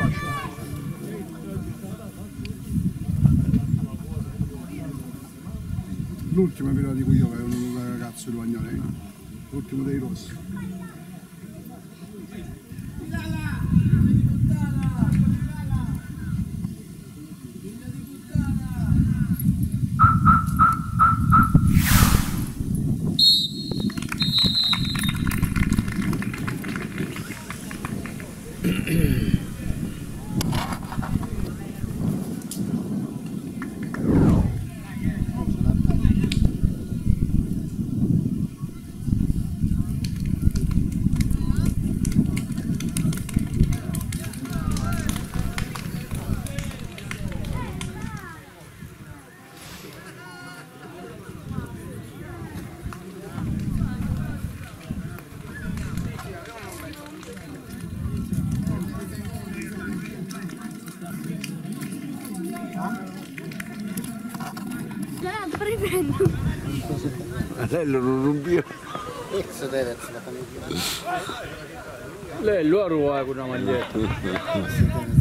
L'ultima però di cui io avevo un ragazzo di Vagnone, l'ultimo dei rossi. Lei lo rubbia. Lei lo ruba con una maglietta.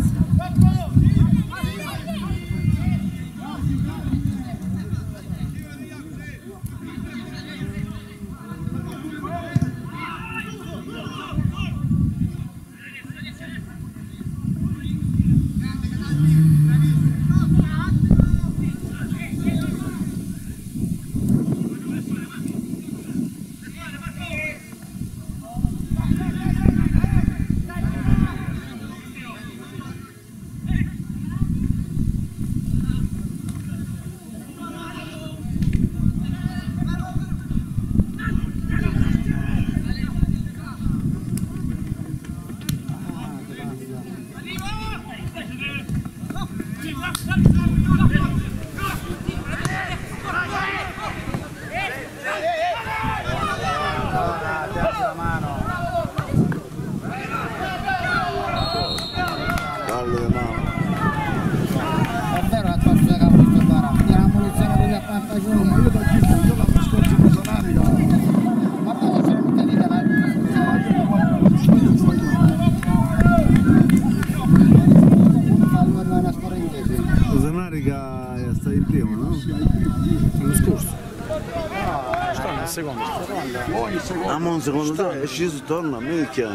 Stai in primo, no? L'anno scorso. Stanno al secondo. Ah, ma un secondo te è sceso torna a minchia.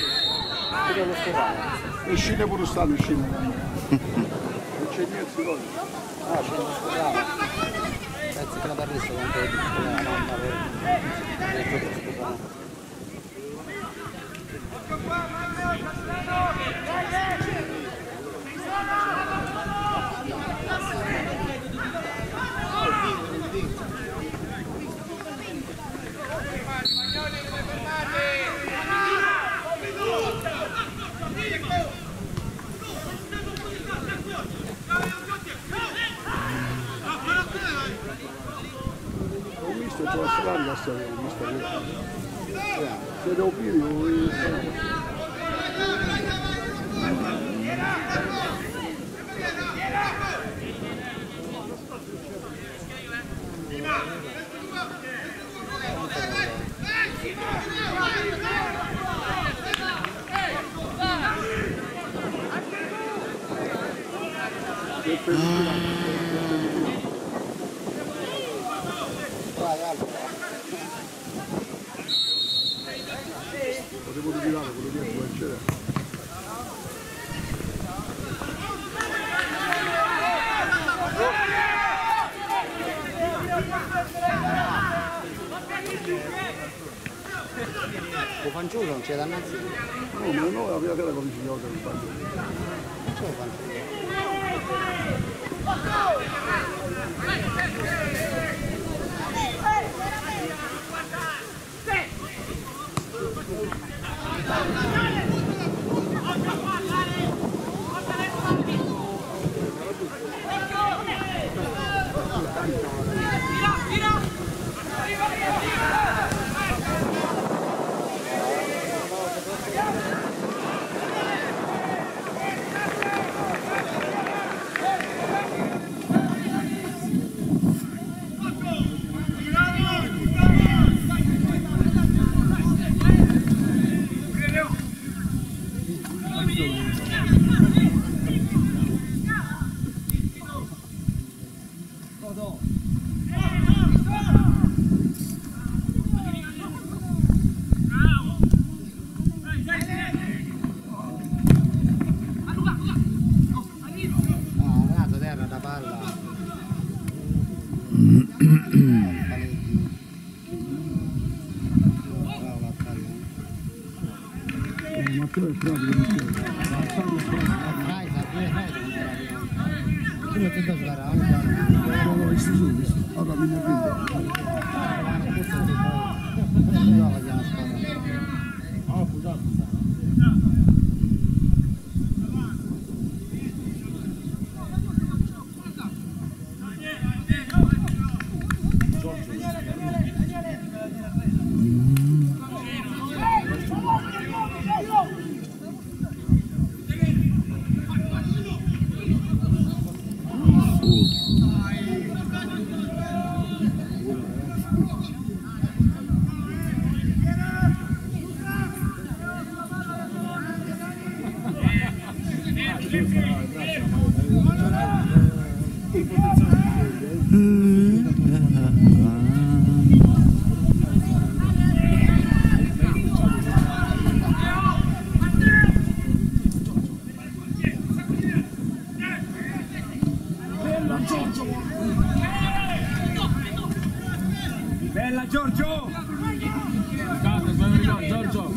E scende pure stanno, scende. Non c'è niente di cosa. Ah, c'è uno scusavo. Penso che la parrista con te la mamma Ho visto, c'è la strada, la storia, ho visto. Se devo dire, potevo ritirare quello che può essere. il fanciullo non c'è da innanzi. No, ma no, aveva che la consigliata del fanciullo. Non c'è il fanciullo. Matteo è proprio di più. Quello che da giocare anche. No, no, visto su, visto. Allora mi ne prendo. Bella Giorgio! Scusate, Giorgio!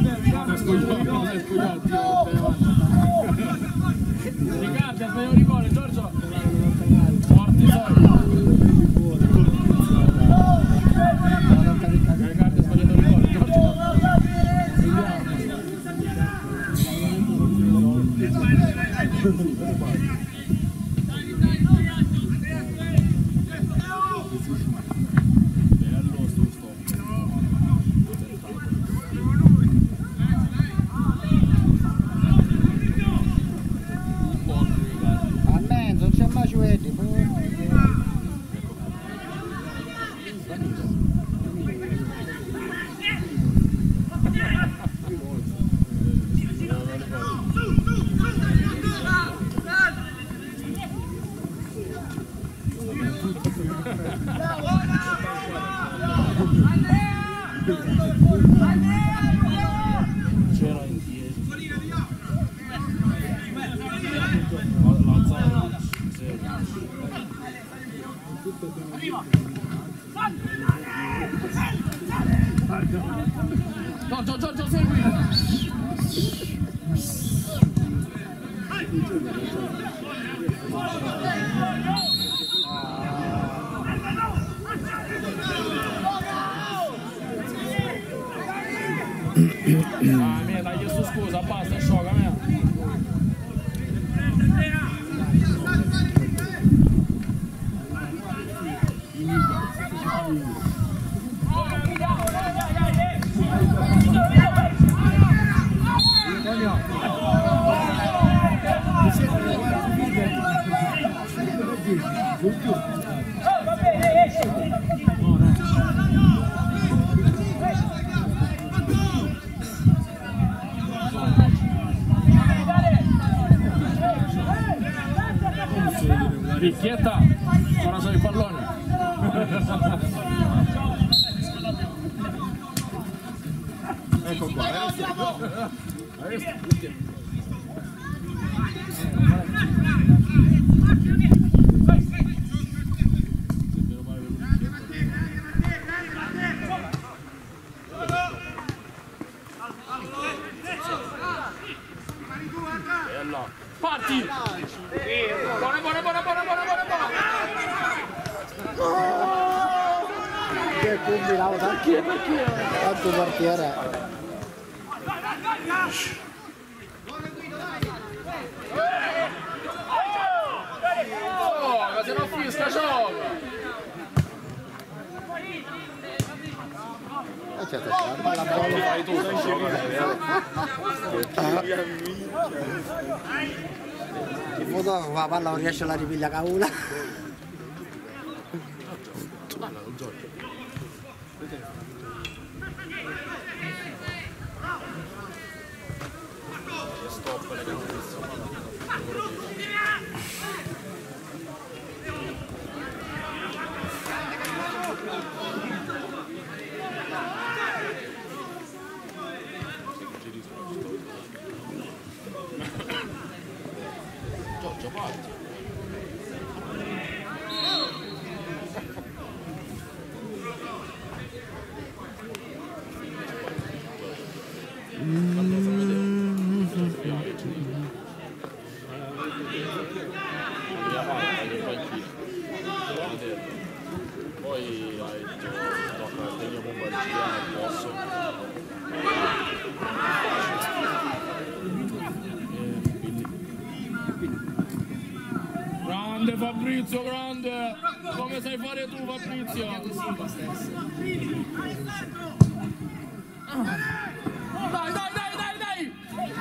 Riccardo, sbaglio rigore, Giorgio! Forti Riccardo, sbagliato rigore, Giorgio! C'era in piedi. Giorgio, segui! Ah, mia, dai su scusa, basta, scioglia, mia. Picchietta, ora sono i palloni. Ecco qua, parti! Buona! Che combinavo perché? Tanto portiere. Gioca, se non fisca, gioca! Certo, la bolla Fai tu, sei in foto la palla non riesce a ripigliare caula. Giorgio, parti! Quando lo fa vedere? Grande Fabrizio, grande! Come sai fare tu, Fabrizio? Dai, dai, dai, dai, dai!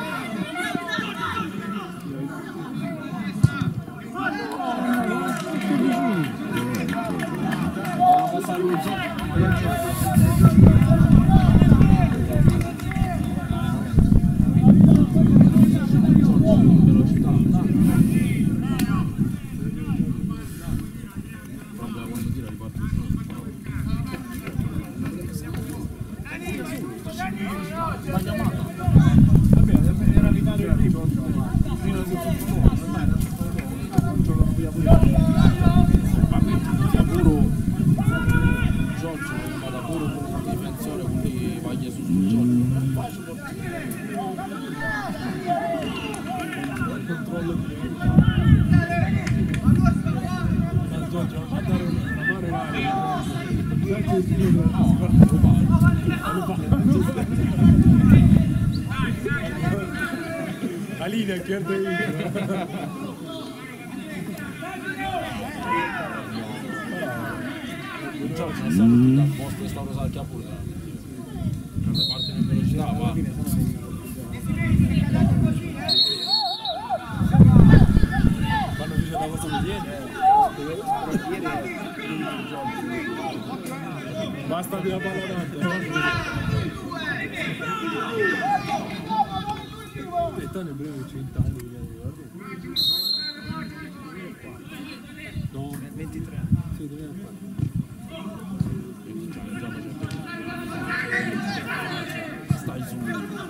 Alina, che Giorgio non sta mettendo a posto questa cosa al capo. Se parte in velocità, va. Quando dice la cosa di ieri. Basta di la palla Gaetano è breve 100 anni, no, 23. Sì, dove è Stai su.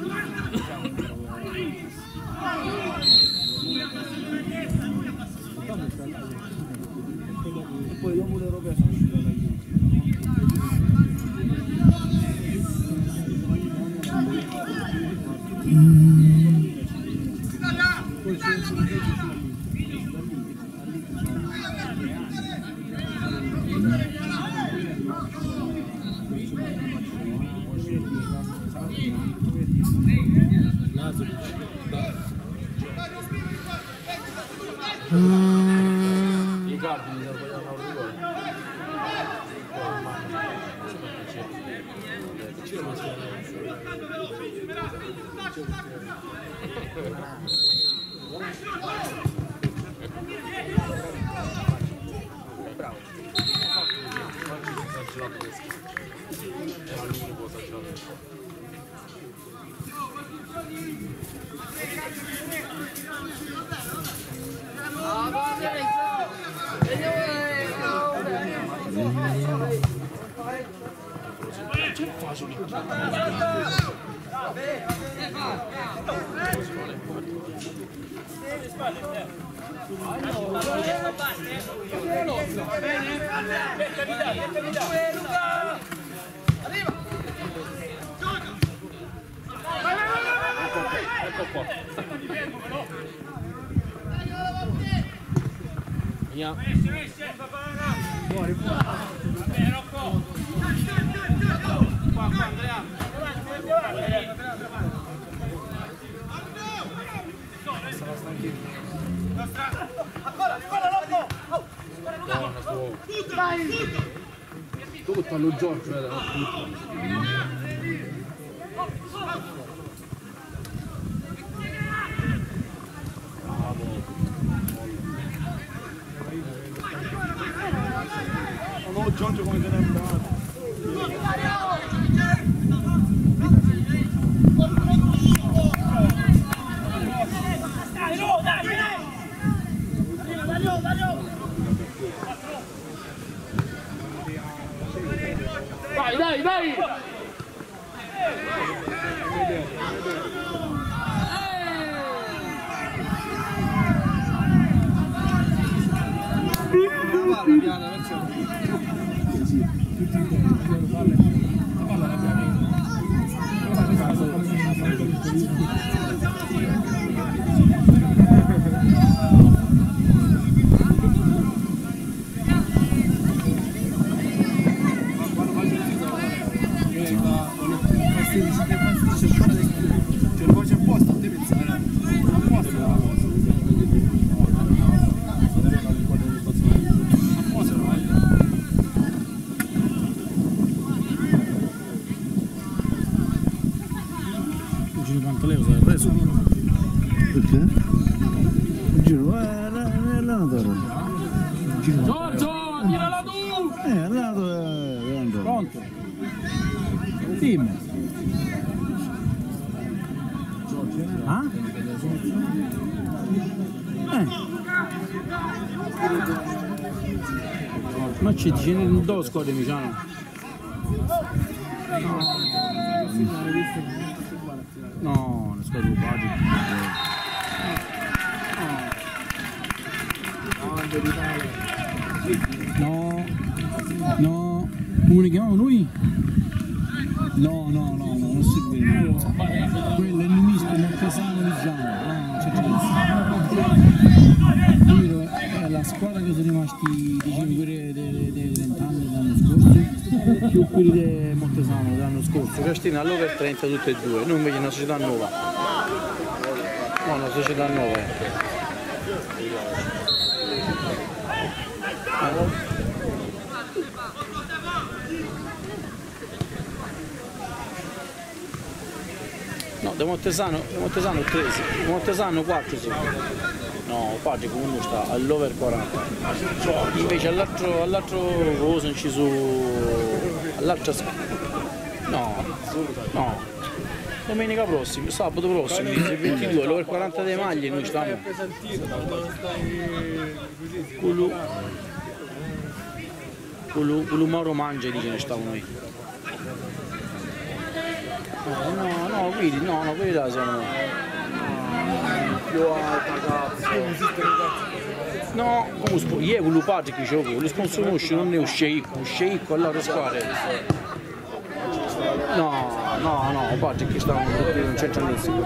E poi dopo l'Europea sono uscito da lì. I cardini da sbagliare un rigore. Bravo. Era l'unico esagerato. Ecco qua. Via. Fuori, fuori. Qua, Andrea. Sarà stanchino. Tutto allo Giorgio, No, Giorgio come se n'è andato. Dai, dai, dai! Perché? Giro, l'allenatore. Giorgio, tirala tu! L'allenatore. Pronto? Dimmi. Ah? Ma ci dice non do scuola Miciano. No, non scuola di padre. No, no, come li chiamavamo noi? No, non si vede. Quello è il misto Montesano di Giano. Quello è la squadra che sono rimasti, diciamo, quelli dei 20 anni dell'anno scorso, più quelli di Montesano dell'anno scorso. Castina all'over 30 tutte e due, noi invece una società nuova. No, una società nuova. No, De Montesano 13, De Montesano 4 sì. No, Padre comunque sta all'over 40. Invece all'altro cosa ci su all'altra no. Domenica prossima, sabato prossimo, il 22, l'over 40 delle maglie noi stiamo. Quello Mauro Mangia dice ne stiamo noi. No, quelli là siamo. No, come io quello padre che dicevo, lo sponsor conosce non è un sceicco all'altra squadra. No, padre che stavano in centralissimo.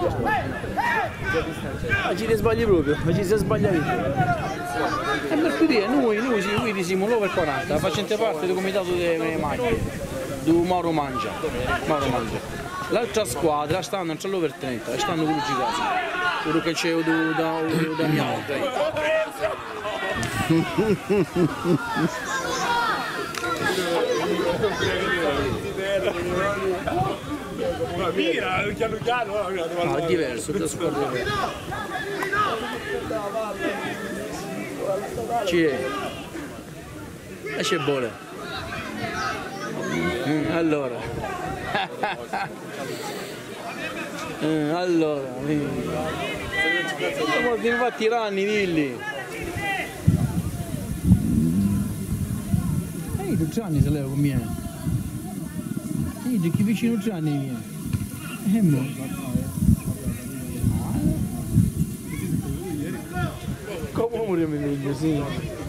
Ma ci sbagli proprio, ma ci si sbaglia via. E per dire, noi siamo l'over 40, facente parte del comitato delle maglie, di Mauro Mangia. L'altra squadra stanno tra l'over 30 e stanno con Luigi Casa, quello che c'è da mia volta. No, è diverso, da squadra è e c'è buona. Allora mi fa tiranni dilli. Ehi, 2 anni se leva con me. Ehi, che vicino 2 anni viene. Mo. Come muriamo meglio, sì.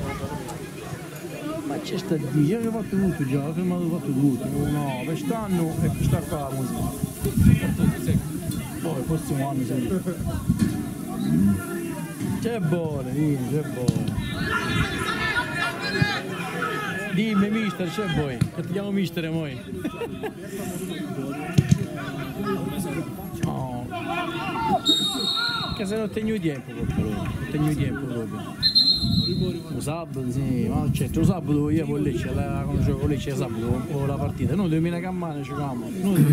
Ma c'è sta di, già ho fatto tutto già, ho fermato fatto tutto. No, quest'anno e questa qua la musica. Poi il prossimo anno sempre. C'è buono, c'è buono. Dimmi mister, c'è voi, che ti chiamo mister noi. No. Che se non tengo tempo proprio. Un sabato sì, ma certo, un sabato io con Lecce, quando gioco con Lecce sabato ho la partita, noi 2000 cammane giocavamo,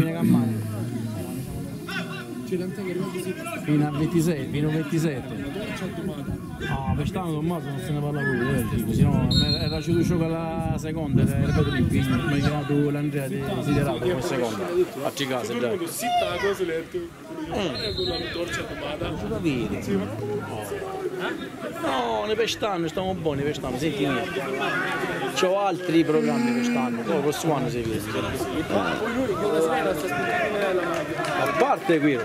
fino a 27. No, quest'anno Tommaso non se ne parla più, sennò era ci gioco alla seconda, ripeto lì, quindi mi ha chiamato l'Andrea desiderato come seconda, a casa già. No, ne quest'anno stiamo buoni quest'anno, senti mia. C'ho altri programmi quest'anno, poi il prossimo anno si vede. A parte quello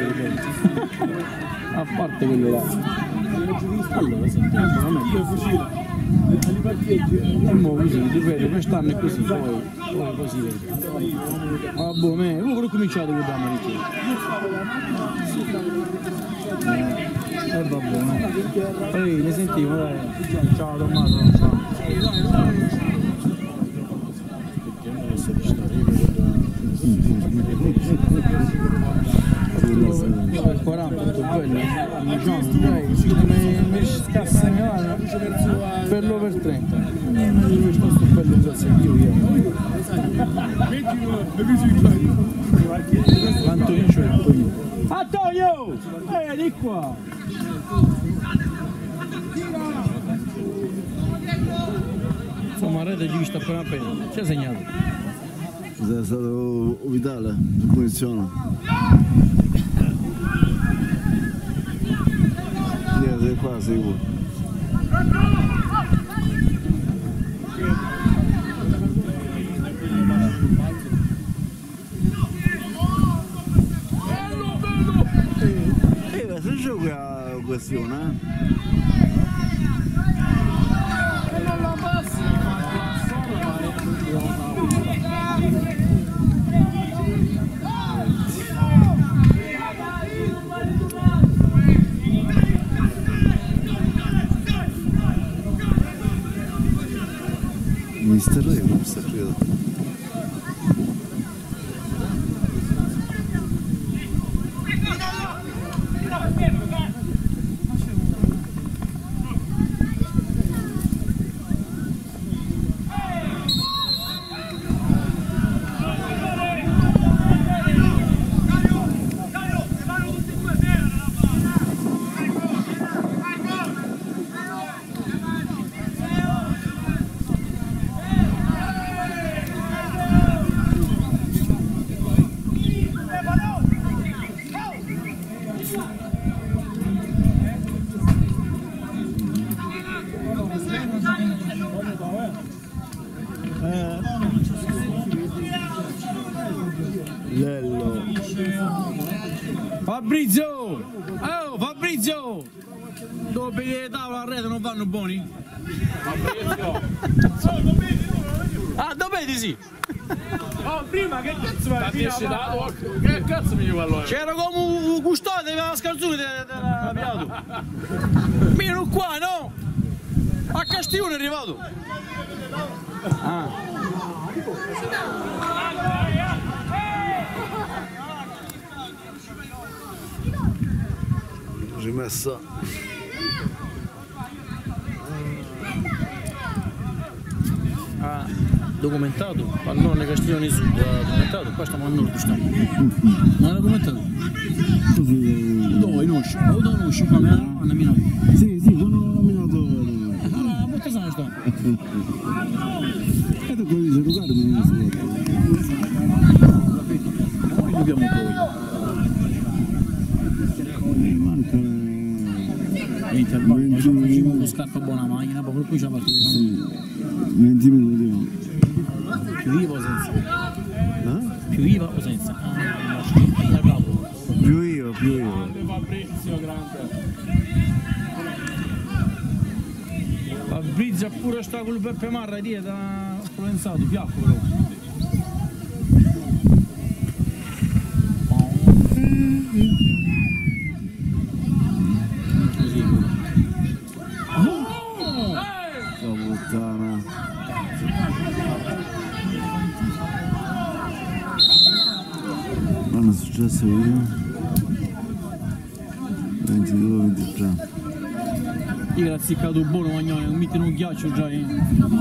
là. Allora, sentiamo, e mo così, ripeto, quest'anno è così, poi così vedi. Ah, boh, come ho cominciato con la Marichina? Vabbè, no. Poi ne sentivo, dai. Ciao Tommaso, ciao. Per 40 tutto bello, mi scassa per l'over 30. Questo bello un cazzetto io. Antonio. Oh! Di qua! Insomma, Rete ci sta appena appena. Ci ha segnato. È stato vitale, punizione. Sei qua, sicuro. Se gioca a questione, non la passi! Mister Re, non sta credo. Lello. Fabrizio! Oh, Fabrizio! Dove le tavole a rete non vanno buoni? Fabrizio! Ah, dove vedi sì? Oh, prima che cazzo che cazzo mi dico allora? C'era come un custode della scanzone della piato. Mino qua, no? A Castiglione è arrivato. Ah. Rimessa. Ah, documentato, pallone Castiglione Sud, documentato, qua stiamo a nord, stiamo. Non è documentato? Dove? In Oscio? O dove in Oscio? Qua hanno minato? Sì, sono nominato. Allora, molto sano sto. E tu quelli di giocare mi non si Noi dobbiamo poi. mancano. Niente, al bar, facciamo con scarpa buona macchina, poi poi c'è la partita. Sì, 20 minuti. Più viva o senza? Eh? Più viva o senza? Ah, capo. Più io. Fabrizio grande. Fabrizio pure sta con il Peppe Marra dietro, influenzato, fiacco però. Così. La puttana. L'anno successo io 22-23. Io l'ho azziccato buono Magnone, non mettino un ghiaccio già lì.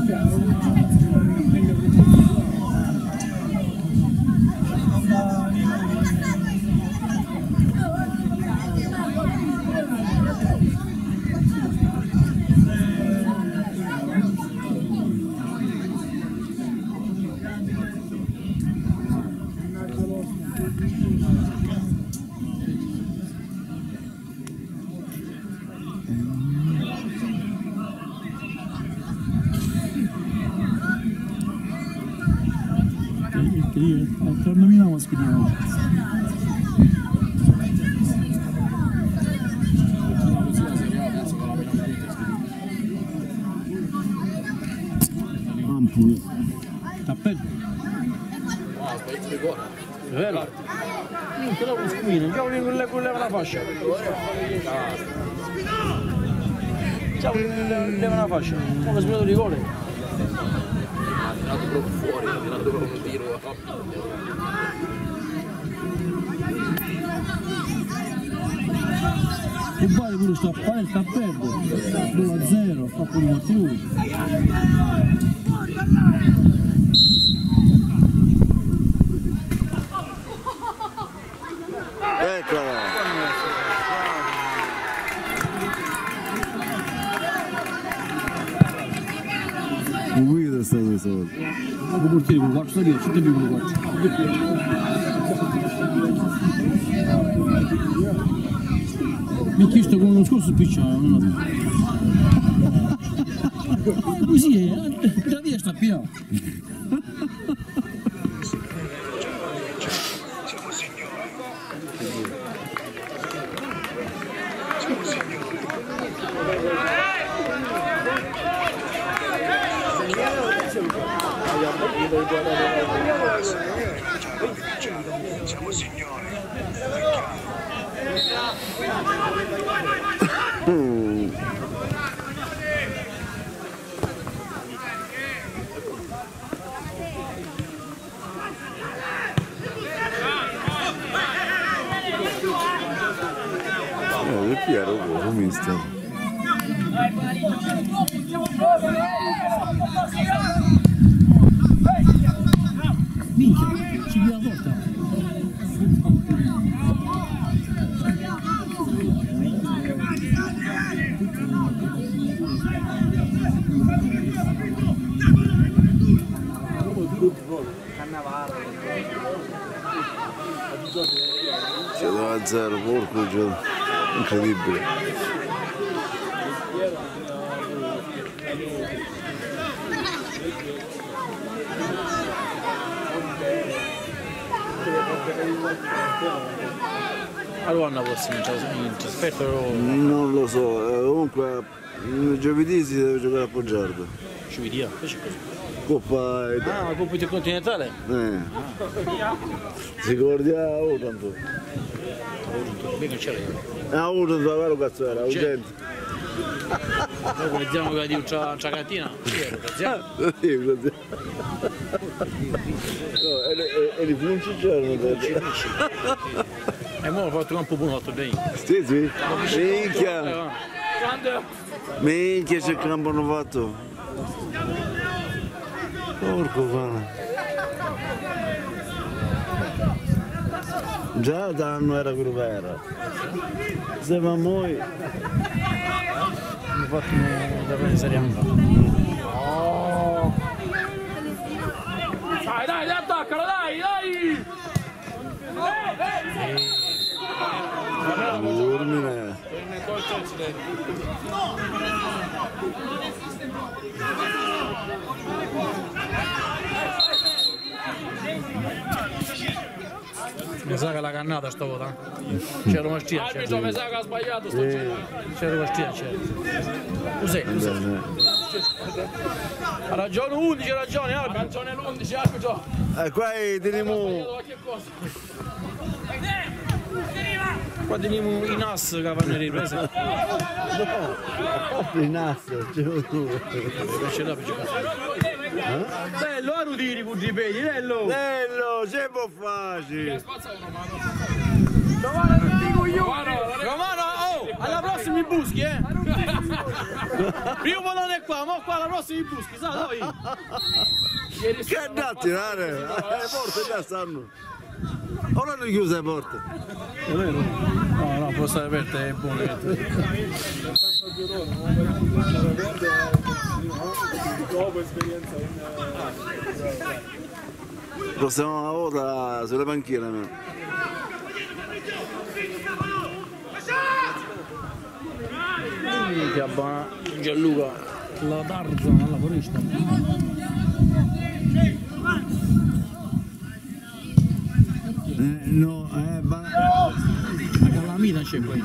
Terminiamo a scrivere. Ampul. Tappello. È vero? Niente, dopo un scumino, già con la fascia. Ciao, leva una fascia. Come spiegato di gole. Tirato proprio fuori, tirato proprio un tiro. E poi pure sto a paletta a perdere. 2-0, fa pure un tiro. Eccola! guida è stato questa volta. Dopo portiere con 4 salire, 100 più con 4. Mi ha chiesto con uno scorso spicciato, non ho così è, la via sta piano. Siamo signori. È Piero come mister. Minchia, ci via la porta. C'è 2-0, porco gioco. Incredibile. Allora forse in trasferta Non lo so, comunque giovedì si deve giocare a Poggiardo. giovedì, invece così. Coppa Italia. Ah, la Coppa Intercontinentale? Si ricorda tanto. Bene che c'era. Tanto, vero cazzo era, urgente. Dopo vediamo che di un ciacantina. Sì, così. No, e li funci c'erano. E mo' ho fatto un po' buono bene. Sì, sì. Minchia. Minchia c'è il campo hanno fatto. Porco cane. Già danno era quello che era. Se va noi. Mi fatto da prendere seriamente. Oh. Dai, attaccalo, dai! Urmine. Mi sa che la cannata stavolta. C'era una stia. Arbitro, mi sa che ha sbagliato sto giro. C'era una stia, c'era. Cos'è? Ha ragione 11, ha ragione Ha arbitro. ragione l'11, arbitro. Qua teniamo. Qualche cosa. Qua teniamo i NAS che vanno in ripresa. Il nastro, c'è tu. Ce l'ha bello, Arudini con i peli, bello! Bello, c'è po' facile. Romano, oh, alla prossima mi buschi, eh! Primo pallone qua, ma qua alla prossima mi buschi, sai, dai! Che andate a tirare? Le porte già stanno. Ora hanno chiuso le porte. È vero? No, no, può stare aperte, è buono. Dopo esperienza Prossima volta sulle panchine. Minchia, Gianluca, la Tarzan alla foresta. No, La calamita c'è poi.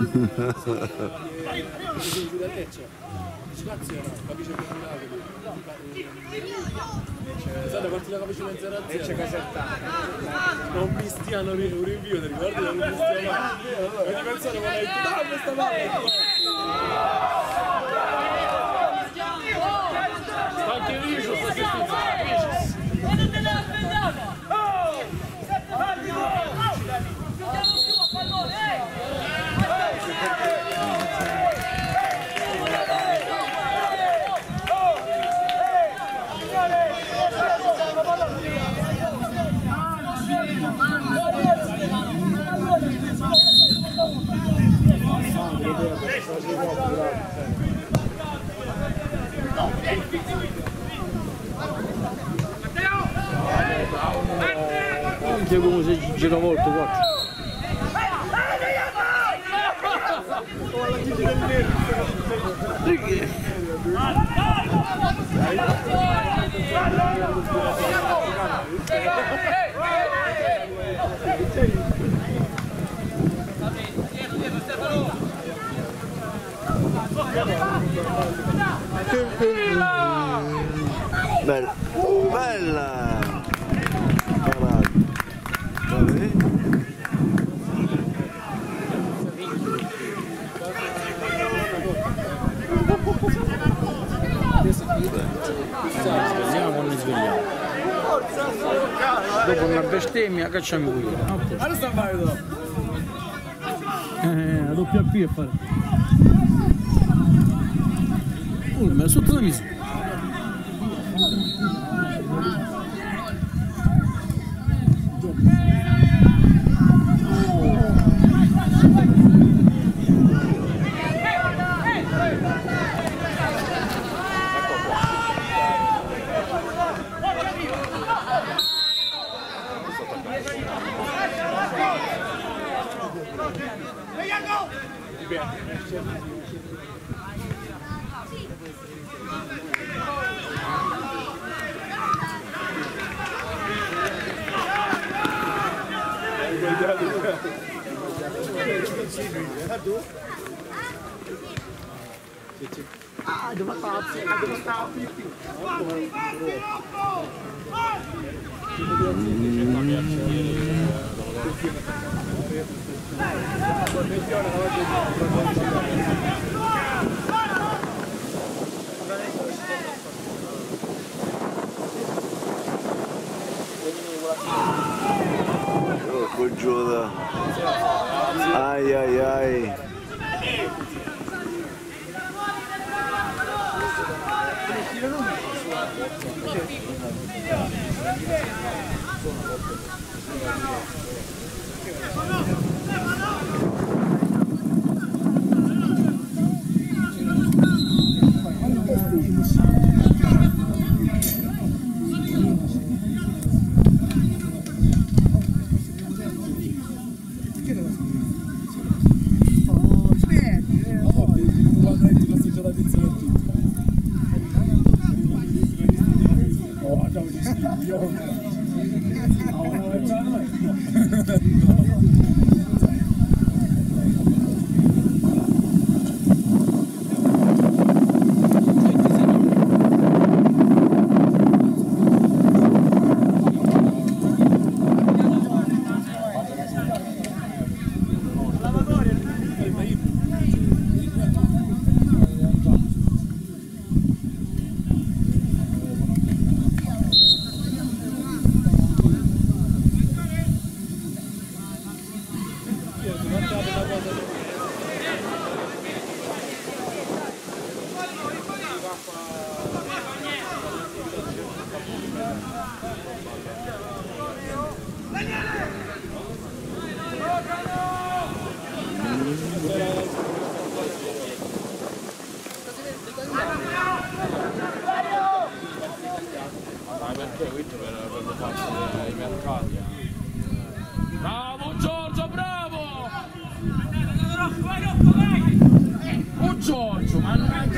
Pensate quanti la capisce in 0-0 c'è Casetta non mi stiano un rinvio ti ricordi? Non mi stiano e ti pensate quando hai detto no questa palla Sta anche Vicious, sta Vicious. Senti come si gira volto qua. Bella, bella. Parata. Vabbè. Svegliamo quando svegliamo. Dopo una bestemmia cacciamo qui. Allora sta facendo? La doppia P a fare. Ma è sotto la misura. Giuda. Ai ai ai. Bravo Giorgio, bravo! Oh Giorgio, ma non è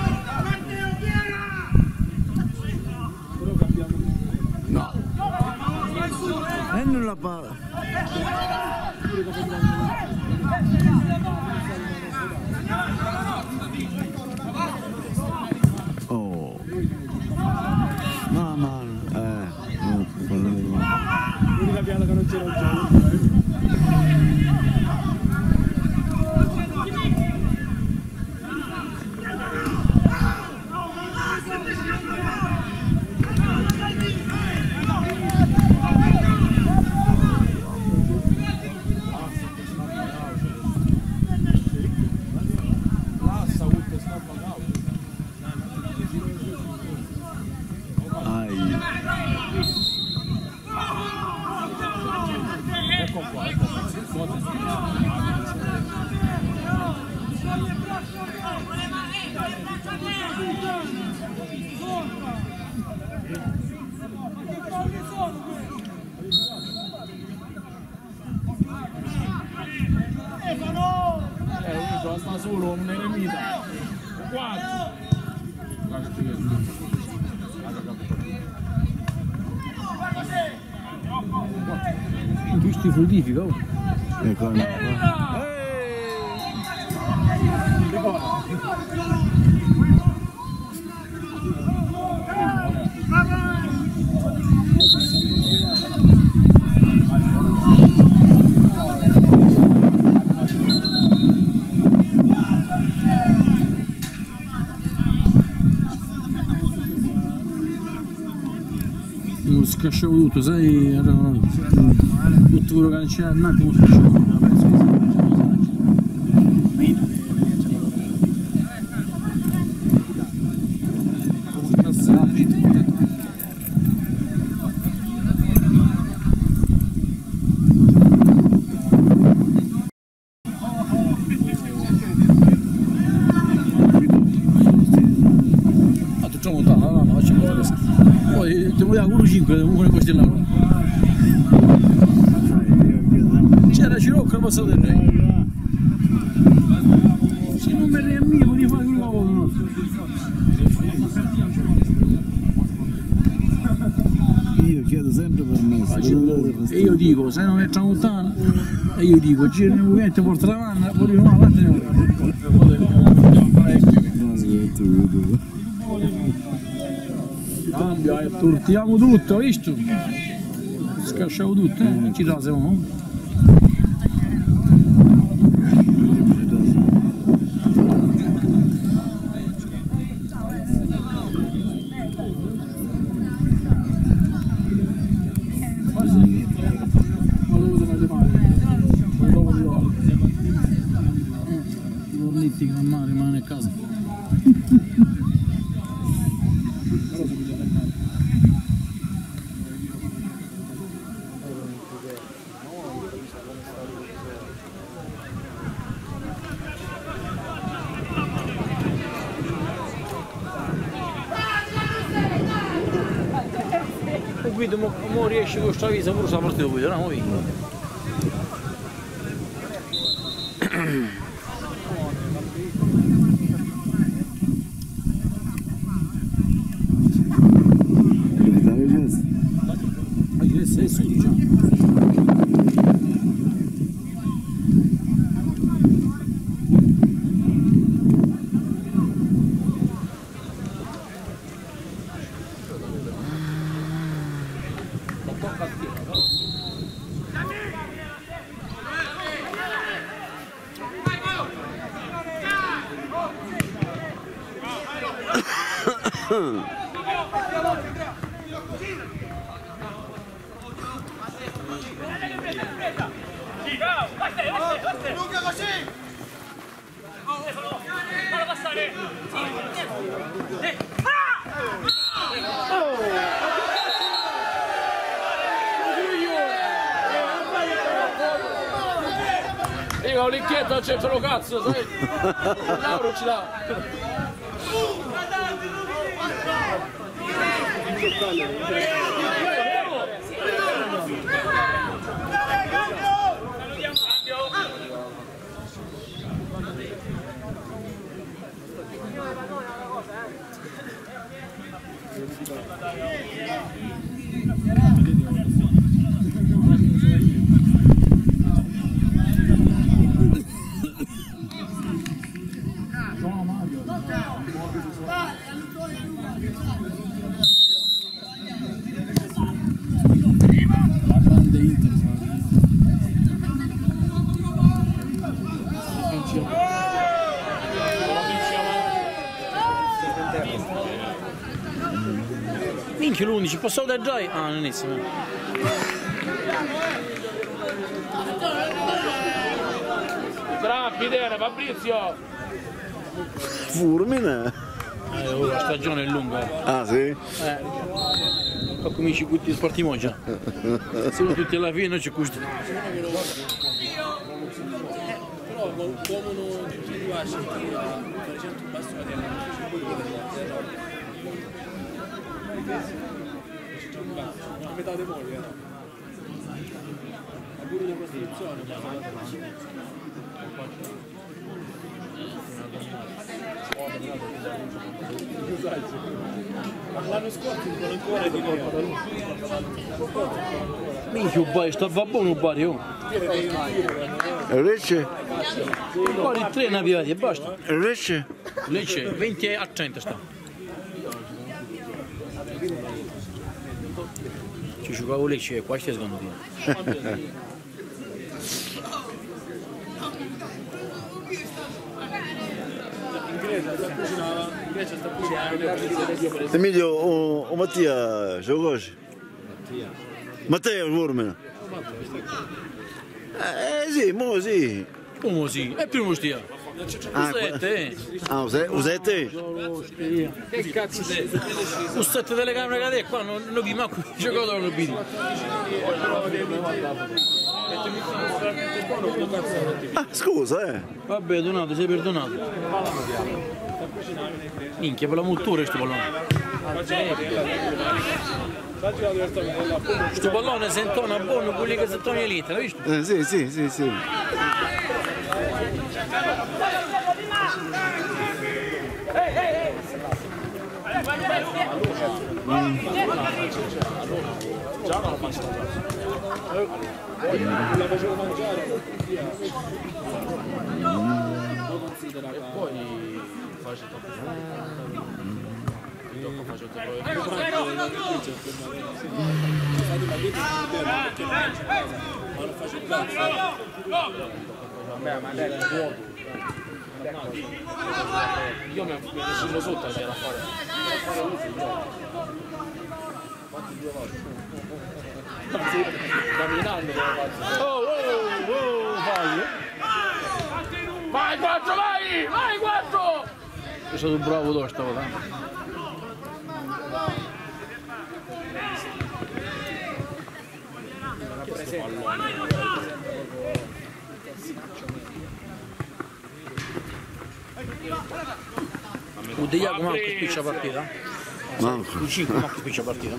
No. E non la palla. Oh. Mamma. L'unica piana che non c'era un giorno. Quattro, sta solo un eremita. 4. Visto i fruttifica, oh. Ecco, no. Lo scasciavo tutto, sai? Tutto quello che c'era un attimo scasciavo. C'era Cirocco passato del re. Se non me ne mio di fare quel lavoro. Io chiedo sempre permesso. E io dico, se non è tramontana, e io dico, gira nel movimento, porta la manna, poi dico, no, vattene. Cambia, tortiamo tutto, visto? Scasciavo tutto, ci trasiamo. I cornetti che non male rimane a casa. Guido, mo riesce con questa vita pure la partita poi, no? Mo vinco. Luca così! Fallo passare! Raga, l'orecchietta al centro lo cazzo, sai? Lauro ce l'ha! Minchia l'11, passavo da Jai? Ah, non inizia. Strappi, Fabrizio! Fulmine? La stagione è lunga. Ah sì? Poi cominci tutti gli sport mongia. Sono tutti alla fine, non c'è questo. Però come non ci rilasci, per esempio un basso di a metà dei mogli, no? A pure di prostituzione, L'anno scorso non ancora di nuovo. Minchia, un Bari, sta buono un Bari, oh. Lecce? Il Bari 3 navigati e basta. Lecce? Lecce 20 a 30 sta. Ci giocavo Lecce e qua stai secondo te. Emilio, o Mattia gioca oggi? Matteo il Vormena. Sì, mo sì. Come sì? È primo stia. Ah, 7, o 7? Che cazzo sei? Un 7 telecamere che te qua non vi manco il giocatore non vedi. Ah, scusa, Vabbè, Donato, sei perdonato. Minchia, per la multura sto pallone. Sto pallone si intona buono quelli che si toglie in elite, l'hai visto? Sì. Già non la facevo mangiare. E poi faccio io mi ho sceso sotto c'era a fare camminando vai 4 vai 4 è stato bravo tu stavolta. Un De Jaco manco spiccia partita? Manco. Un 5 manco spiccia partita?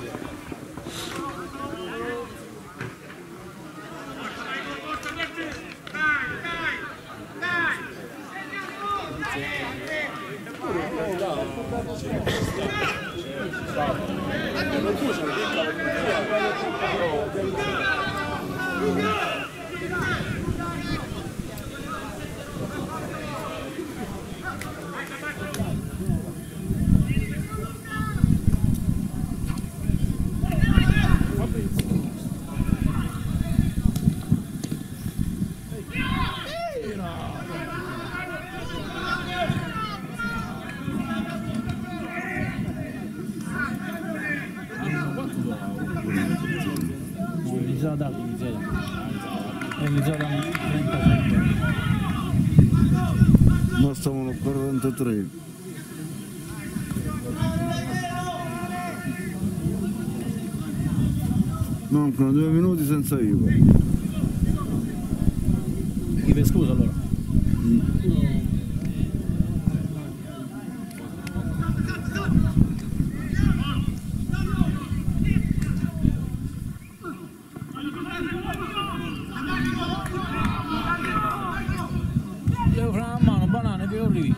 Iniziata 37. Ma stavano a 43. Mancano 2 minuti senza IVA. Chiede scusa allora. Devo fare una mano, banane, che arrivi.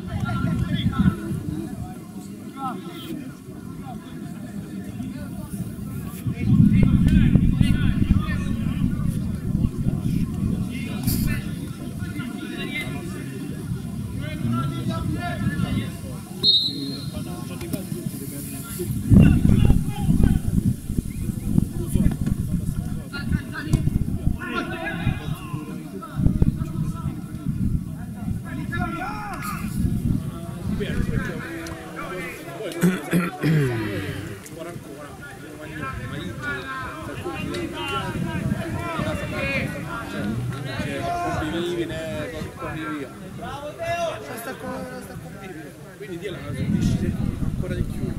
Quindi Dio la subisce ancora di più.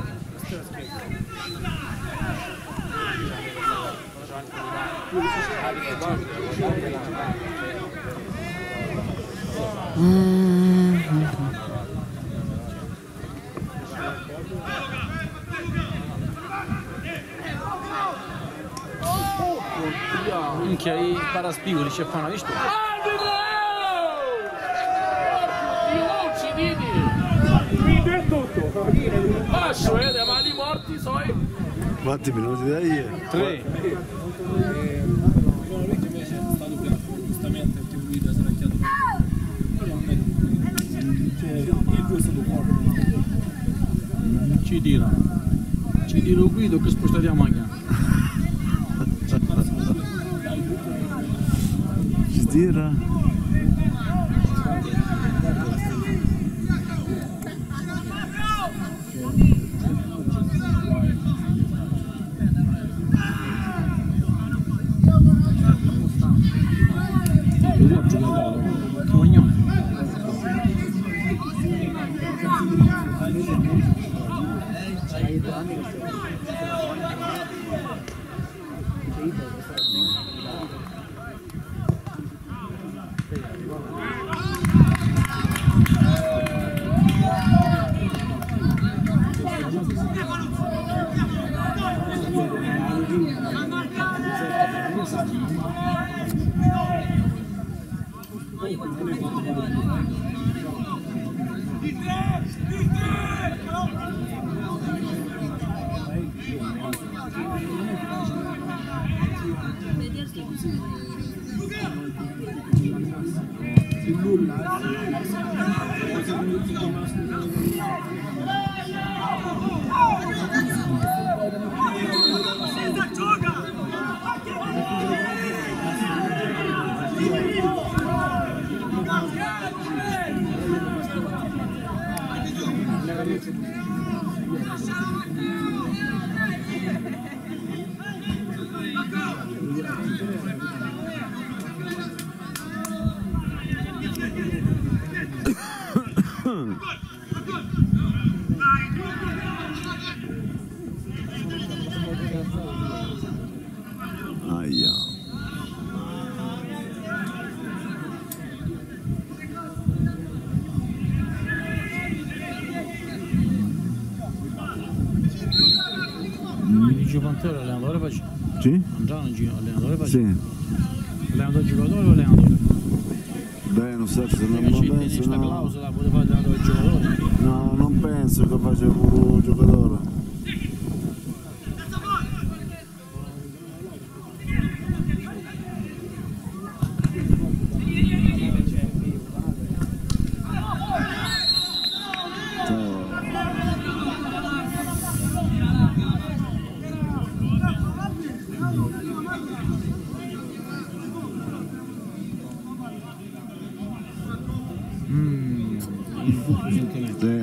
Minchia, i paraspigoli c'è fanno, visto? Io non ci vedi! Lascio, vede, ma li morti sono... Quanti minuti dai? 3. Luigi invece è stato piatto, giustamente il team leader si è racchiato. Il 2 è stato forte. Ci tiro Guido che spostiamo anche. Ci tira? Aia. Dice Pantera allenatore faccio. Sì? Andrà allenatore faccio. Sì. Allenatore giocatore o allenatore? Beh, non so se non Perché penso, questa no. clausola poteva fare allenatore giocatore. No, non penso che faccia pure giocatore. Sì.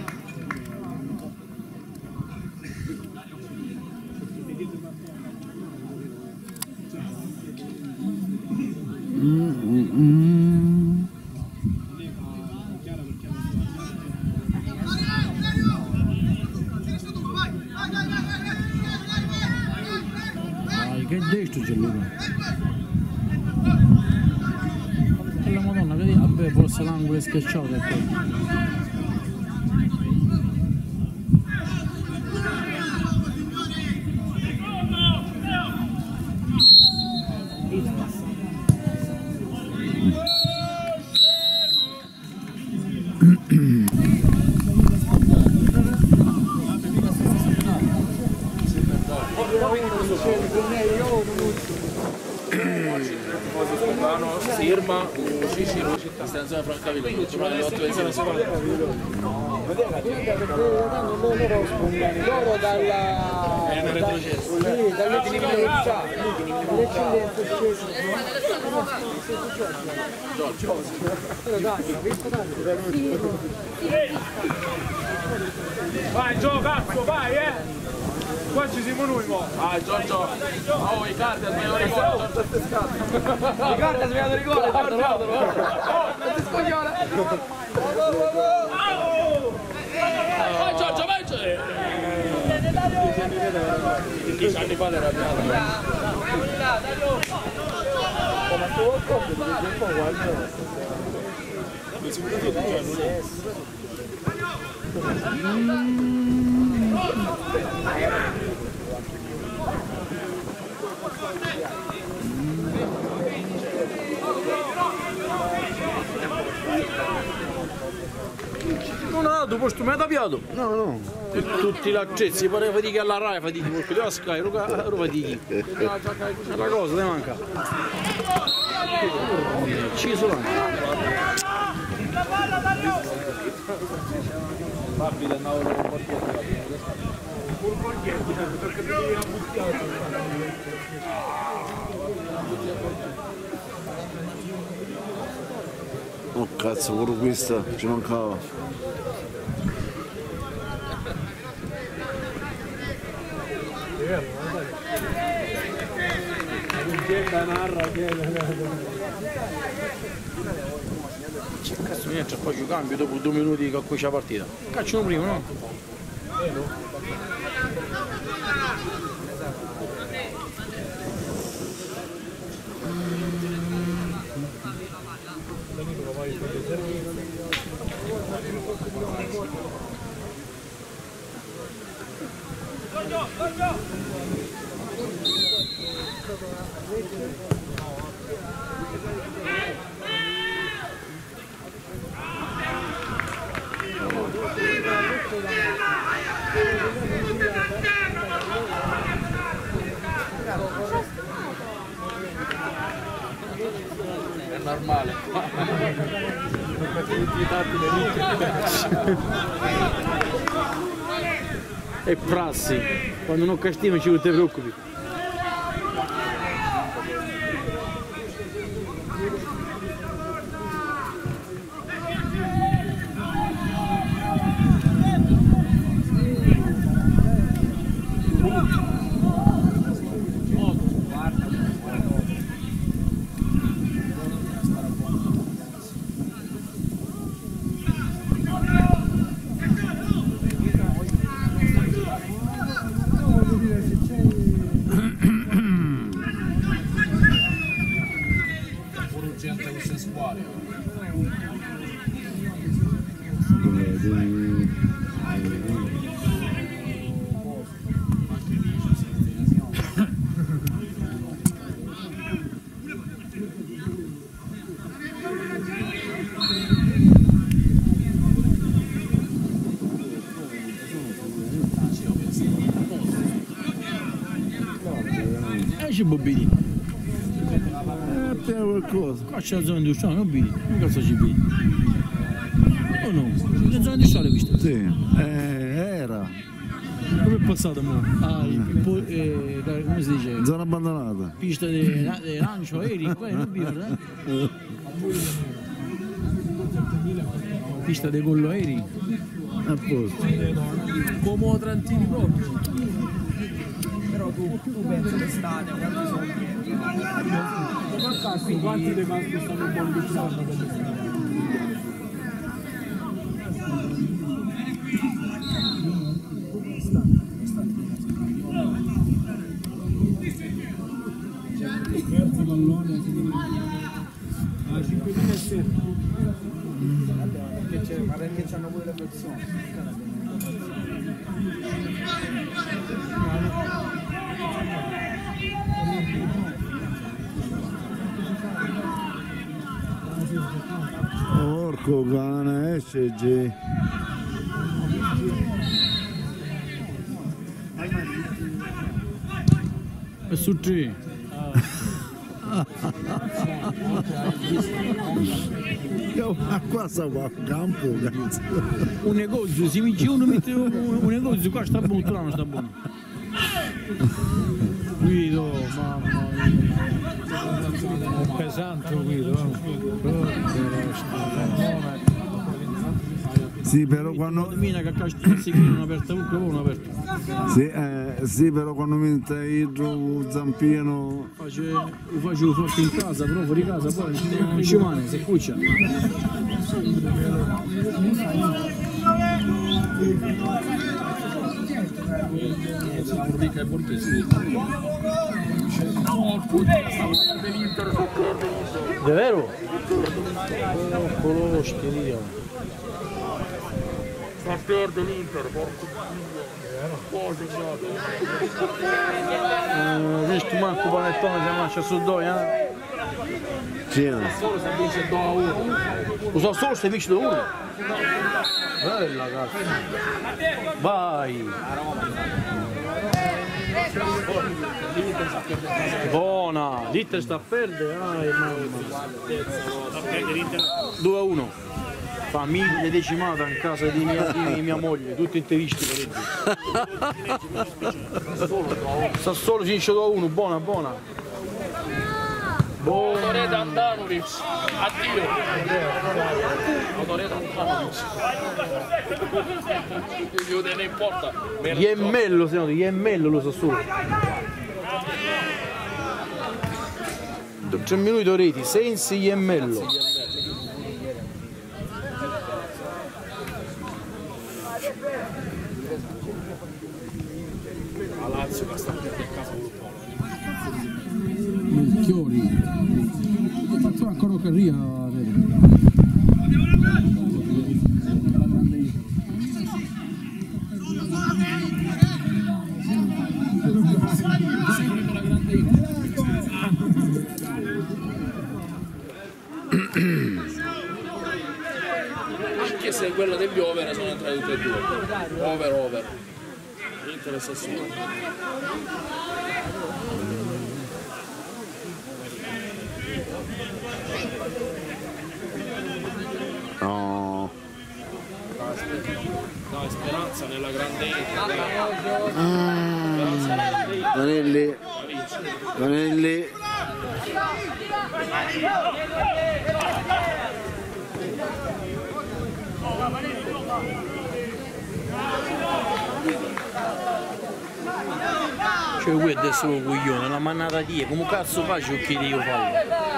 Dai, che destro c'è Luca. E la Madonna che dice, vabbè, forse l'angolo è schiacciato e poi. Sirma, Cicero, distanza Francavilla, tornare alle 8 del secondo. Loro dalla retrocesso. dall'eccellenza Vai Gio, cazzo, vai, Qua ci siamo noi, mo. Vai Giorgio, oh Icardi ha sbagliato rigore, Giorgio ste scatto. Riccardo ha sbagliato rigore, non ti scoglione. Vai Giorgio, vai Giorgio! 10 anni fa era piano. Ma tu vuoi coppia, devi un po' guarda. non ha dato posto mai da piatto. No, no. Tutti gli accessi, pare fatichi alla Rai, fatichi perché deve Sky, ora fatichi. È la cosa, ti manca. Ci sono anche. Oh cazzo, pure questa ci mancava. Cazzo mi entra poi cambio dopo 2 minuti che c'è la partita. Cacciano prima, no? È normale. È prassi, quando non castigaci non ti preoccupi. C'è Bobini. Appena qualcosa. Qua c'è la zona industriale, non vedi? Che cazzo ci vedi? Oh no? La zona industriale hai visto? Sì, era. Come è passata mo? Come si dice? Zona abbandonata. Pista di lancio, aerei, qua non vedo, Pista dei collo aerei. A posto. Come Trantini proprio. Però tu pensi l'estate, quanti soldi? Quanti dei maschi stanno un po' lucciando per l'estate? Terzo pallone a 5.700. Perché c'hanno pure le persone. Porco cane, esce G. È su 3. Ma qua stava a campo, cazzo. Un negozio, se mi dice uno mette un negozio, qua sta buono, là non sta buono. Guido, mamma mia. È pesante Guido. Sì, però quando... Mina che casca non aperta comunque non aperta. Sì, però quando mi stai zampino... Lo facevo forte in casa, però fuori casa poi non ci rimane, si cuccia. Davvero? Con lo schieria. Fa perdere l'Inter, porco Dio. Visto manco panettone si mangia su due, Cina. Solo se vince 2-1. Lo so solo se vince 2-1. Bella cazzo. Vai. Buona. L'Inter sta a perdere. 2-1. Famiglia decimata in casa di mia moglie, tutti interisti Sassuolo finisce 2-1, buona. Motoreta Andanovic, addio. Motoreta Andanovic. Non importa. Iemmello, se no, Iemmello lo Sassuolo. 3 minuti reti, Sensi Iemmello. La Lazio che sta perdendo a casa con Chiori. Ho fatto ancora carriera. Anche se quella degli over sono entrati tutti e due. Over. Inter e Sassuolo. No. Dai, speranza nella grande Inter. Non è lì. Cioè qui adesso lo coglione, la mannata di come cazzo faccio che io fallo?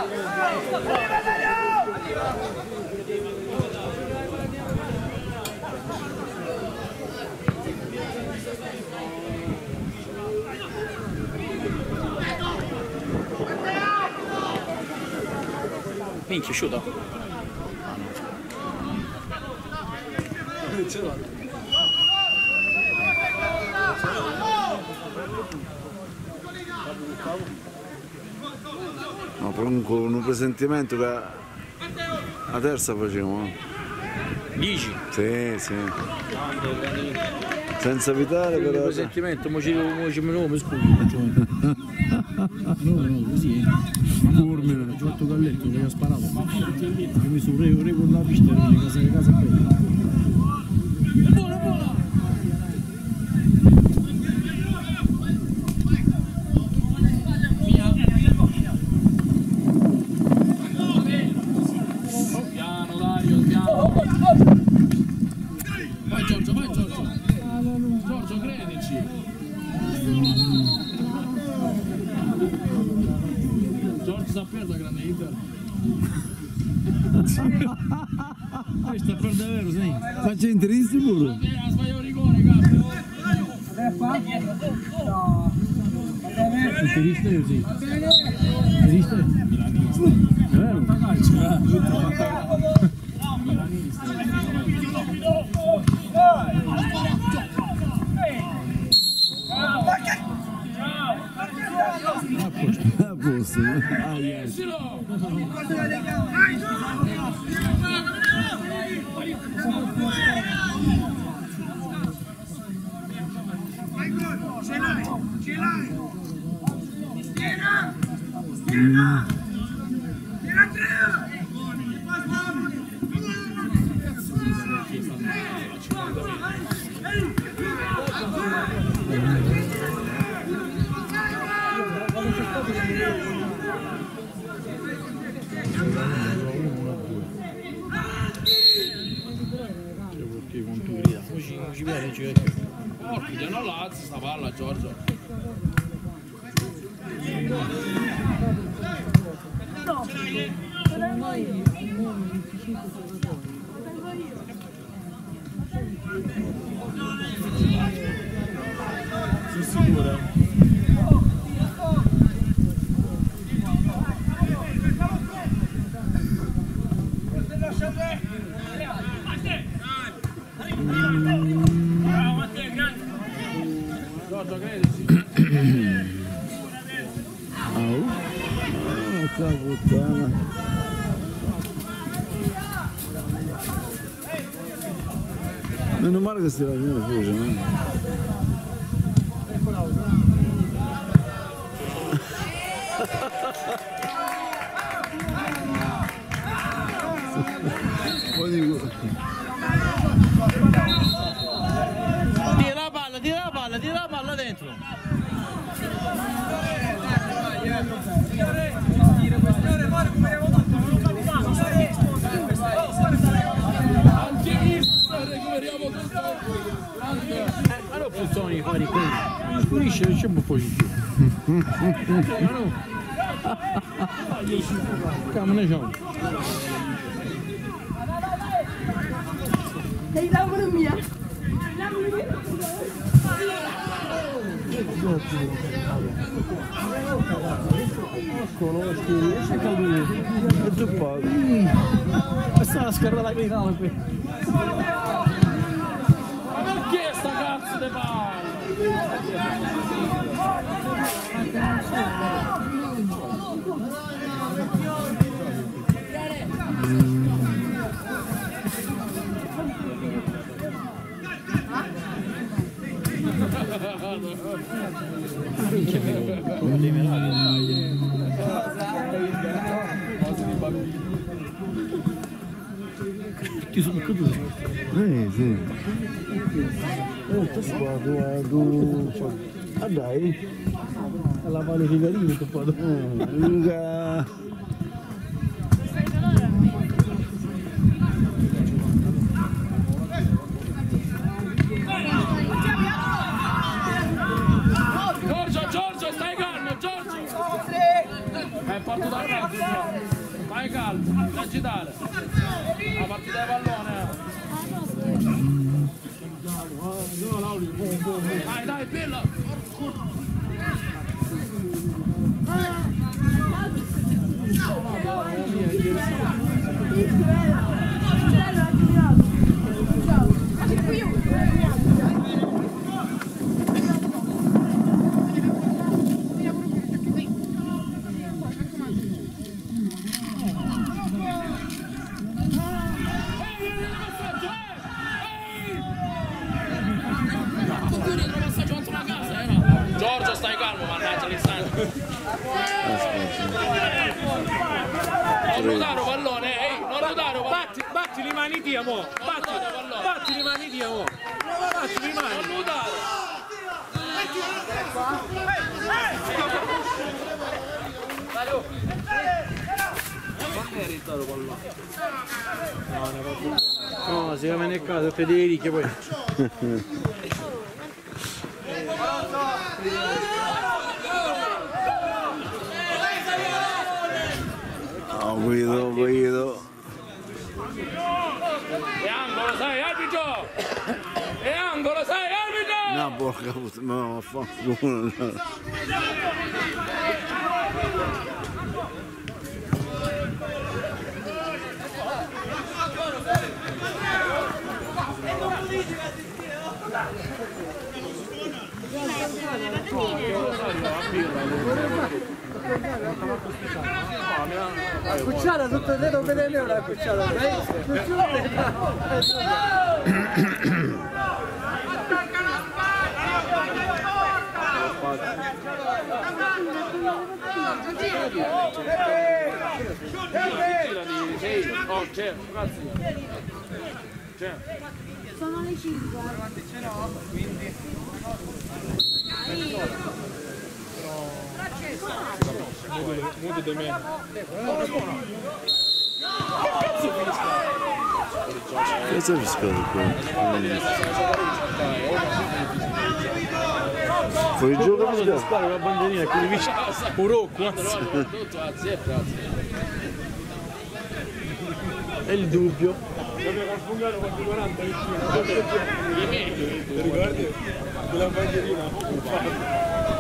Minchia, sciuta. Ma comunque un presentimento che la terza facciamo. Dici? Sì. Senza evitare Il però. presentimento, mo ci mi scusi. No, così. Formula, ho fatto Galletto che gli ha sparato. Io mi sono reco la pista e casa bella. Piano, Dario, piano. Vai Giorgio. Giorgio, credici. Giorgio sta perdendo grande Inter. Questo è per davvero, sai? Faccio interesse pure. Ha sbagliato il rigore, cazzo. Interiste io sì. Interiste? È vero? A posto. Ci piace, Porca, non Lazio sta palla, Giorgio. Sono sicuro. Giorgio, credici. Puttana. Meno male che stai facendo fuori, no? Tira la palla dentro. Recuperiamo tutto. Allora funziona i fari qui. Scurisce, non c'è un po' di più. Camone ciao. Ehi, lavoro mia. È zuppato. Questa è la scarra la grinala qui. Ma perché sta cazzo di palla? Ti sono caduto. Sì. Ah dai. La vale Figarino che poi. Luca. Giorgio, stai calmo, Giorgio! Parto da caldo, vai calmo, non agitare. La partita di pallone. Dai, Pillo! Giorgio, stai calmo, mannaggia Alessandro. Non rotare pallone, non rotare pallone. Batti le mani di amore. Batti le mani di amore. Batti le mani. Non rotare. No, si va nel caso, Federico poi. Oh, Guido. È angolo, sai, arbitro! È angolo, sai, arbitro! No, porca puttana, no, affanculo. La cucciata sotto il dedo vedere una cucciata. Sono le 5. Muto di me. Cosa vi scordo qua? Fuori gioco mi scordo. Spara la bandierina qui vicino. Un rocco. È il dubbio. Proprio col fungaro quanto 40 vicino. Ti ricordi? Quella bandierina.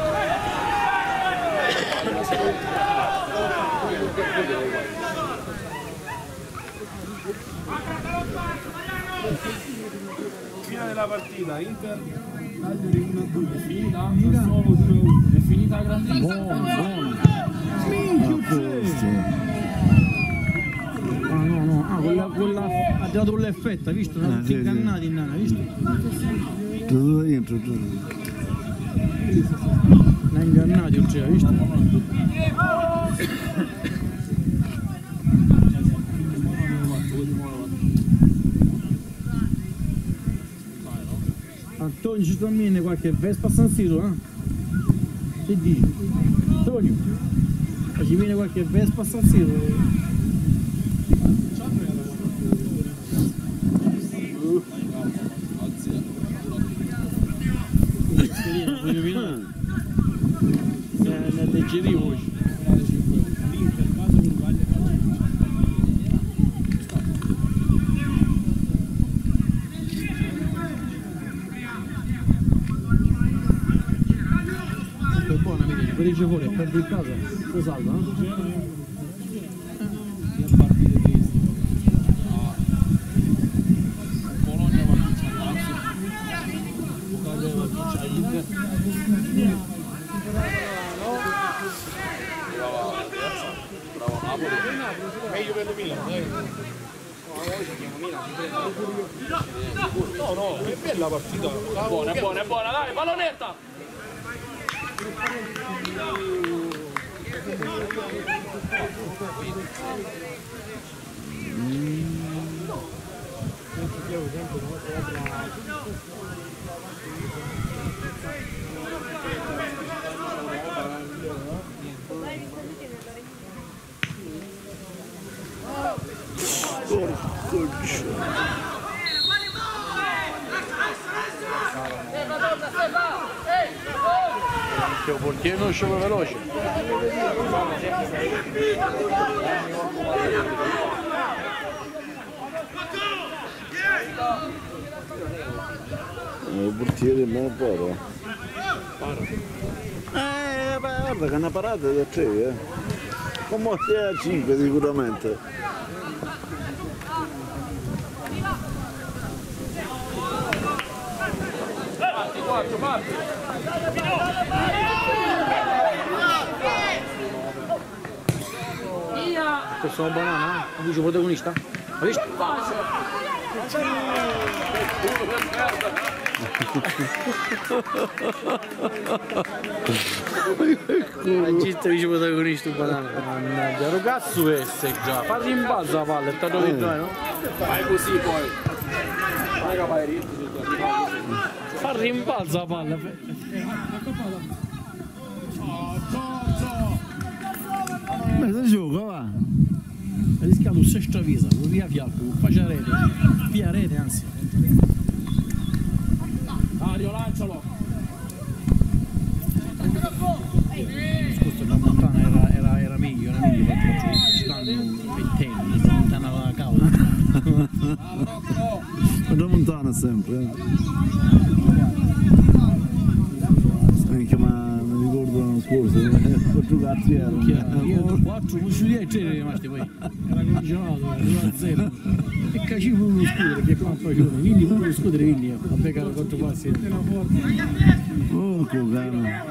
Fine della partita, Inter Cagliari 1-2, è finita? Sassuolo 2-1, è finita la grandissima. Buono. Ah no, quella ha dato quell'effetto, hai visto? Sono tutti ingannati in nana, hai visto? Tutto dentro, Ne ha ingannati oltre, hai visto? Antonio, ci sta viene qualche Vespa a San Siro, eh? Che dici? Antonio, ci viene qualche Vespa a San Siro? Ne alleggerivo oggi. È buona, vedi, per fuori e perdi in casa, si salva, no? Meglio per il Milan, no, è bella la partita. Buona, dai, pallonetta! Che un portiere non scende veloce. Il portiere me ne para. Guarda che è una parata da 3, come a 5 sicuramente. Questo è una banana, eh? Dice protagonista? Hai visto? Regista dice protagonista un banana. Mannaggia, lo cazzo questo già. Fa rimbalza la palla, è stato che dai, no? Vai così poi. Vai capire. Fa rimbalza la palla. Ma si gioca, va? Ha rischiato un sesto avviso, via fianco, faccia rete, via rete anzi. Mario, lancialo. Scusa, la Montana era meglio, perché stanno ventenni, Montana la causa. La Montana sempre, Anche ma mi ricordo l'anno scorso, 4 gatti erano. 4, non ci e 3 rimasti poi. Era congelato, arriva a 0. E cacivo uno scudere che fa un fagione, quindi uno scudere quindi a beccare quanto passi. Oh, cagano.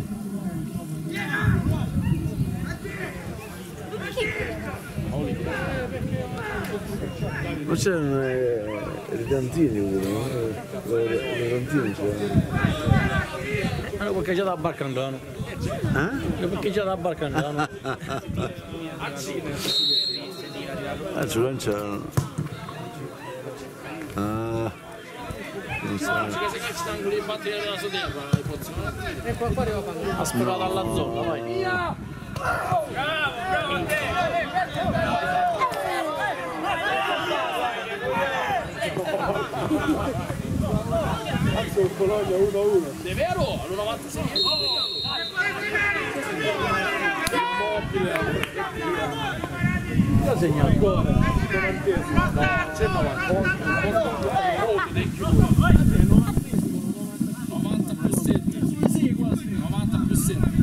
Ma c'erano i tantini pure, no? I tantini c'erano. Allora perché già da barca andavano? Perché già da barca andavano? Ci lanciarono. Non so. Ha sperato alla zona, vai. Cazzo, il Bologna 1-1. È vero? Al 96. Immobile. Cosa segna ancora? No, c'è 90. 90 più 7. Sì, quasi. 90 più 7.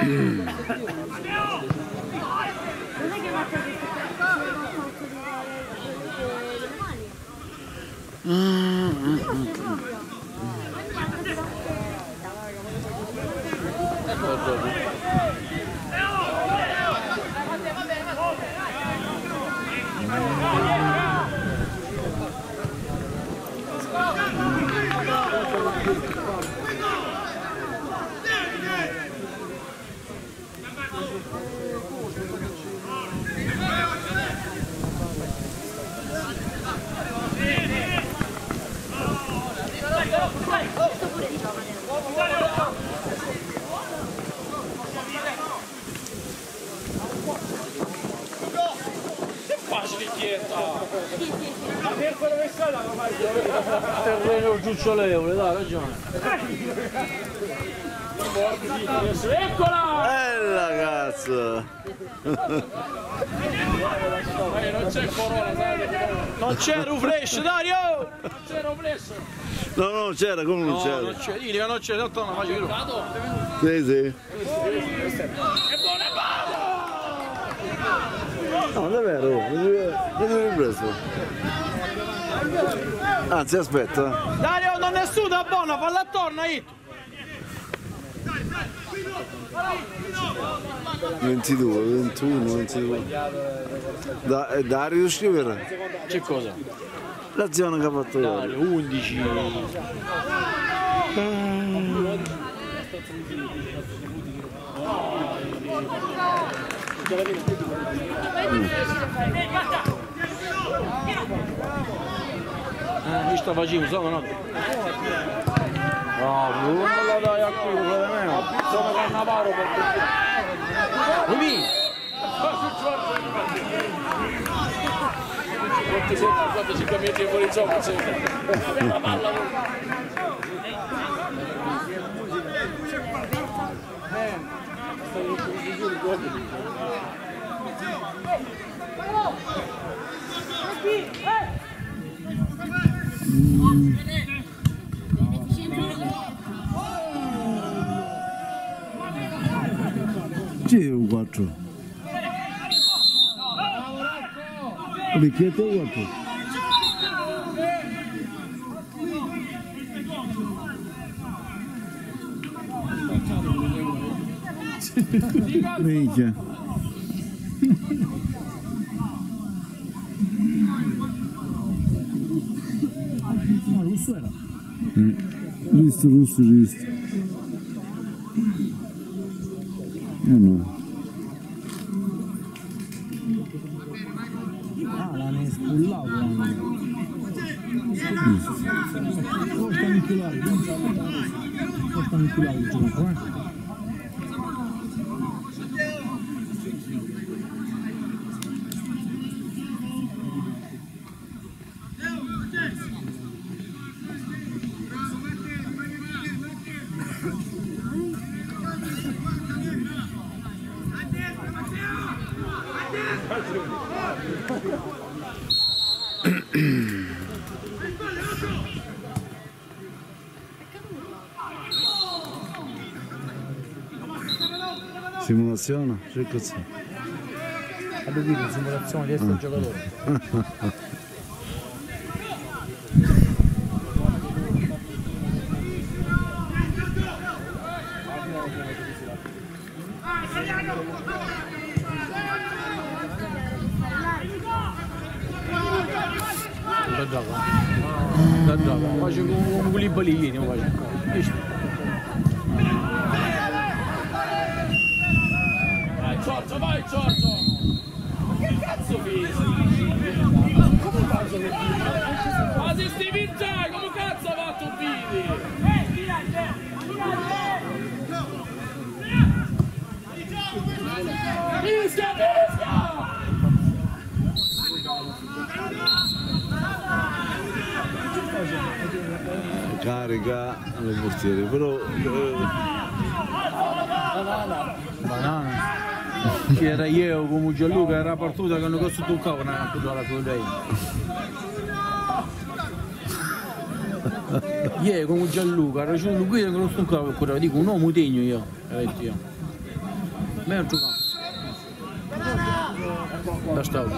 Terreno giucciolevole, dai, ragione. Eccola! Bella cazzo! Non c'è corona, Non c'era un flash, Dario! non c'era un flash. No, no, c'era, come non No, c'era? non c'era, io non c'era, non torna, faccio io. Sì, sì. No, davvero, vedi presto. Anzi, aspetta. Dario, non nessuno è buono, falla attorno, It. 22, 21, 22. Dario scrivere? C'è cosa? L'azione che ha fatto Dario, 11. Io sto facendo, so, no? No, non la dai a qui, quello di me. Sono Cannavaro per Rumi! quando 5 metri fuori gioco c'è la palla. C'è un 4. Bicchietto 4. Minchia. No, russo era. Visto, russo, visto. No. Ah, l'hanno spullato. Portami il culare. Portami il culare il gioco, Simulazione? Che cazzo? A dire simulazione di essere un giocatore. Da gioco, faccio un Koulibaly, Giorgio, vai Giorgio! Che cazzo fai? Come cazzo che fai? Ma se sti vincendo, come cazzo ha fatto un video? Fischia, fischia! Carica il portiere, però banana. Che era io come Gianluca, era partita che non posso toccare una puttana con lei. Io come Gianluca, era giunto qui che non toccava ancora, dico un uomo degno io. Mezzo campo. Da stato.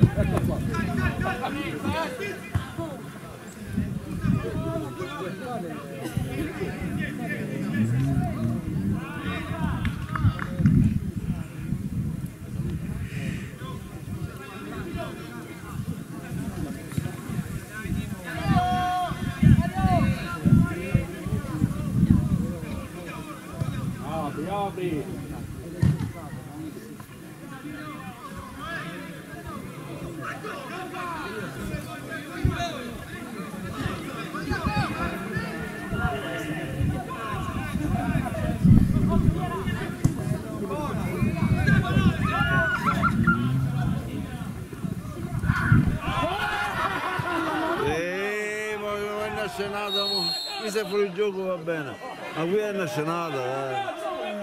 Apri. Scenata, qui se fuori il gioco va bene, ma qui è una scenata.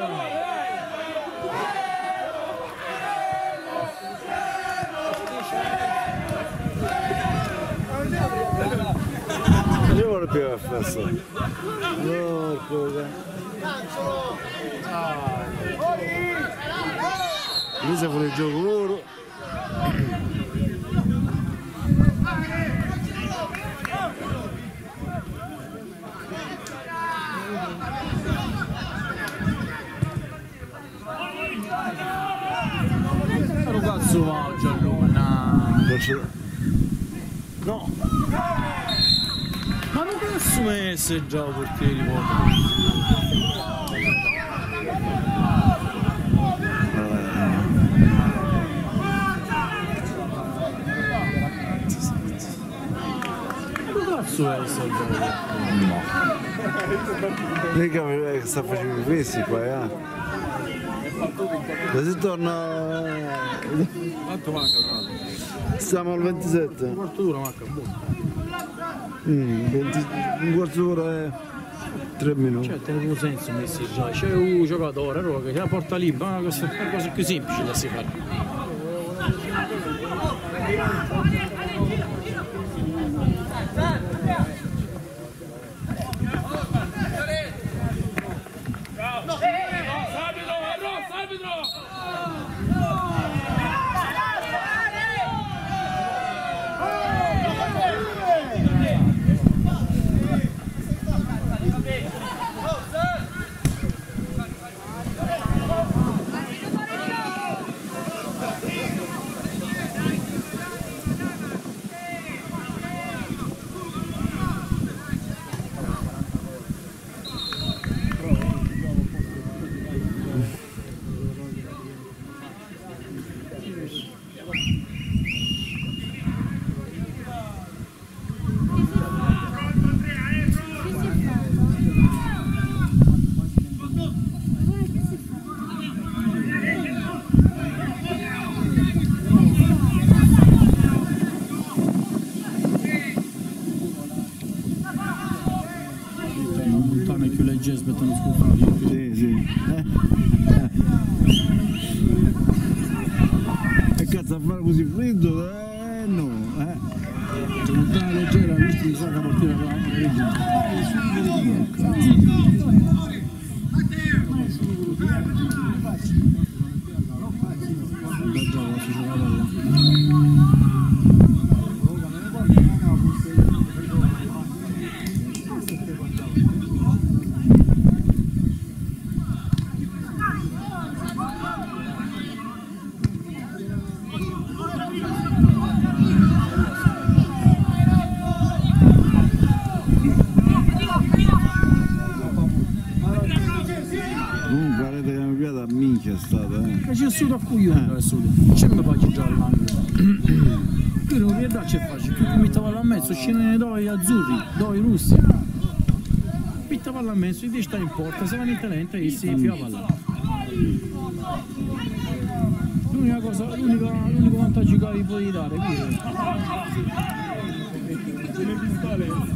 Io vuole più la festa. Porco qui se fuori il gioco loro. Cazzo va Giallona? No! Ma non posso essere già portieri Come cazzo essere già? No! Mica che sta facendo i fessi qua, Così torna. Quanto manca? Siamo al 27. Un quarto d'ora manca, buono. Un quarto d'ora e 3 minuti. Cioè, tenevo senso messi già. C'è un giocatore che la porta libera, una cosa più semplice da si fare. Aspettano scoprire. Sì, sì. E cazzo a fare così freddo? No. C'è montata leggera, visto che sa che partita la c'è solo a coglione adesso c'è mi paghi già all'angolo qui non vedo c'è facile qui mi stava là in mezzo scendono due azzurri due russi pittava là in mezzo e sta in porta se vanno in talento e si fiava là l'unica cosa l'unico vantaggio che vi puoi dare qui le pistole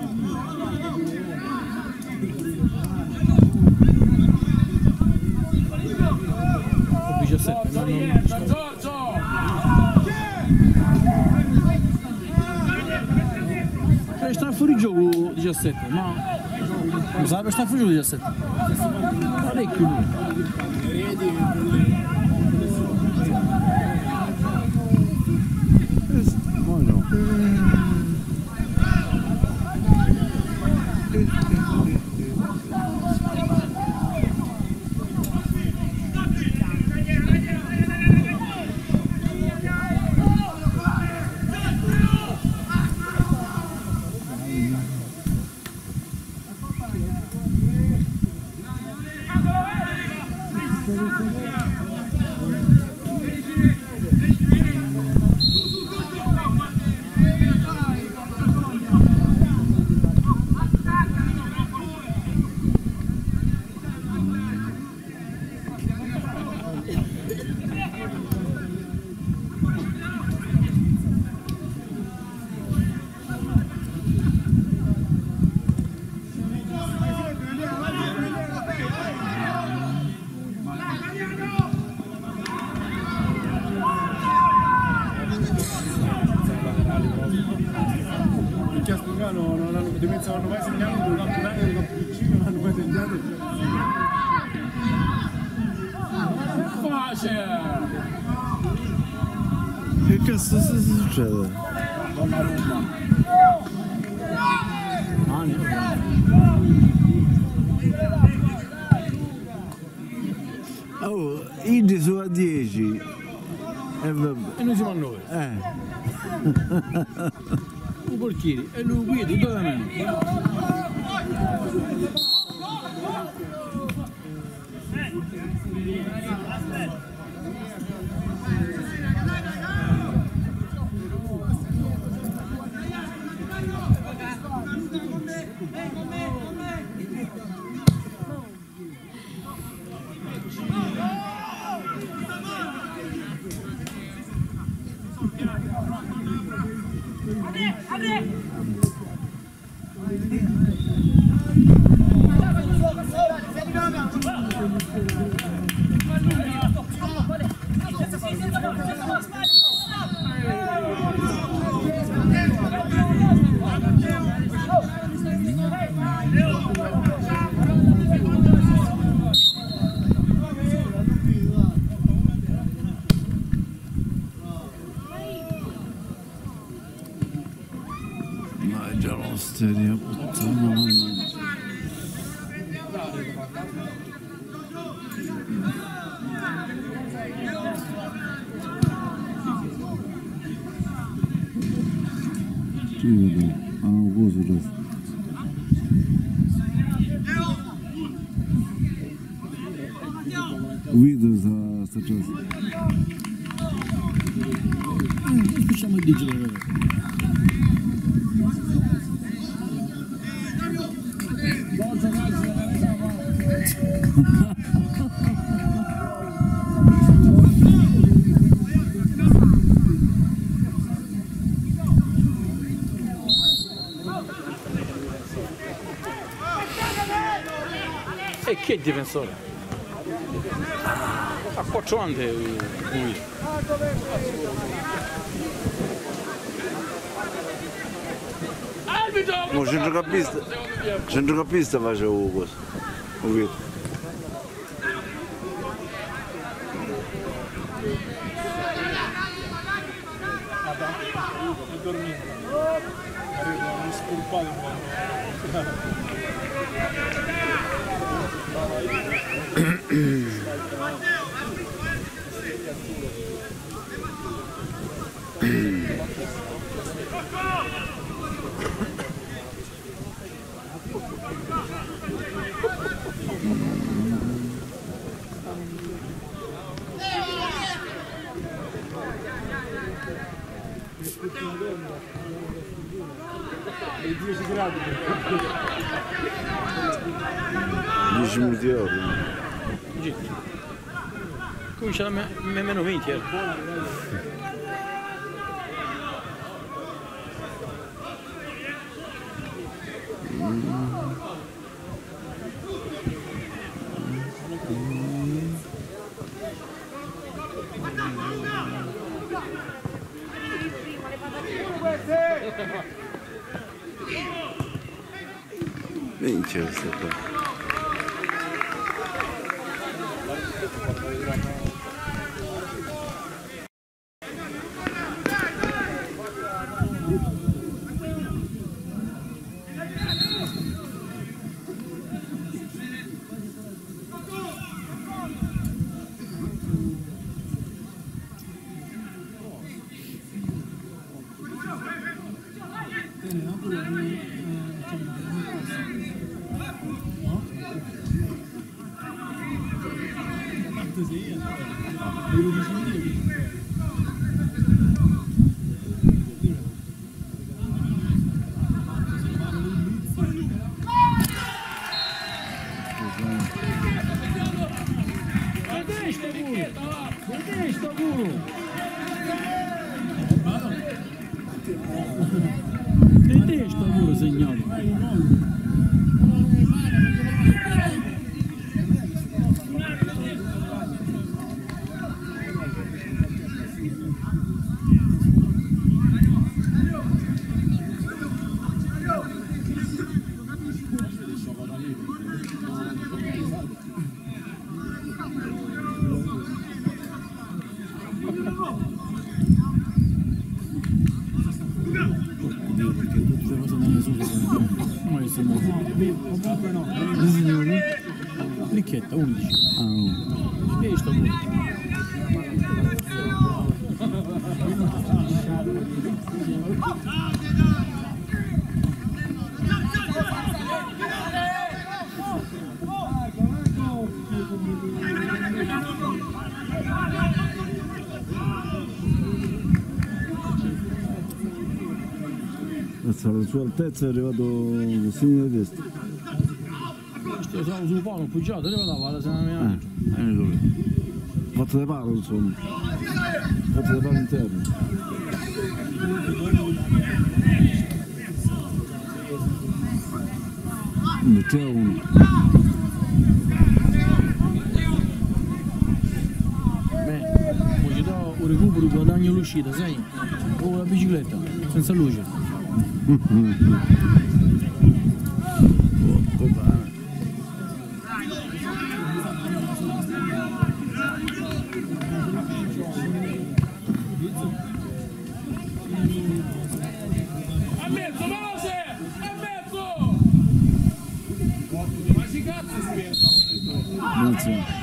17 sta fuori gioco 17 ma non sa per sta fuori gioco 17 parecchio lui Non hanno mai segnato un campionato del campioncino, non hanno mai segnato. Facile! Che cazzo succede? Oh, Idi su a 10. E vabbè. E noi siamo a 9. I portieri e lui guida tutto da me. Già l'osteria, puttana. Sì, vedo, cosa adesso. Video sta cosa. Facciamo il digitale. E che difensore? A 4 anni lui. No, centrocampista faceva cosa? Ho visto. Arrivano scolpati i 10 gradi 10 minuti ore. Comincia da meno 20. Minchia questa qua. Ricchetta, 11. E sto pure. La sua altezza è arrivato il segno di testa. Stavo sul palo, appoggiato, arrivava alla sera mia. Fatto di palo insomma. Fatto di palo interno. C'è uno. Beh, poi ci do un recupero, guadagno l'uscita, sai? Con la bicicletta, senza luce. A mezzo, veloce! A mezzo! Ma si cazzo spenta Grazie.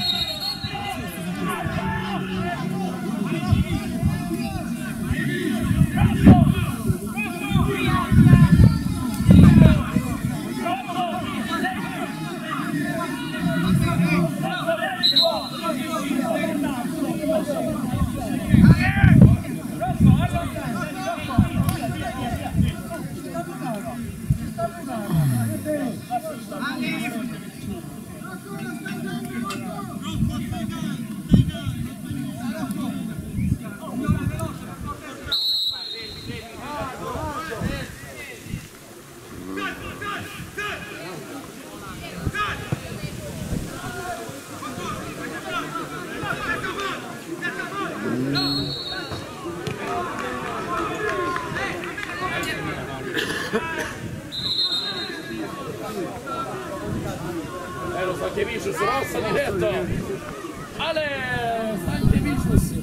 Lo Stanchevicius, rossa diretto. Ale, Stanchevicius.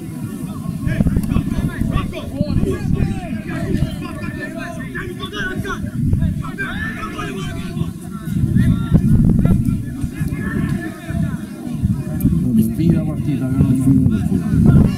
Finita la partita, che non finita la partita.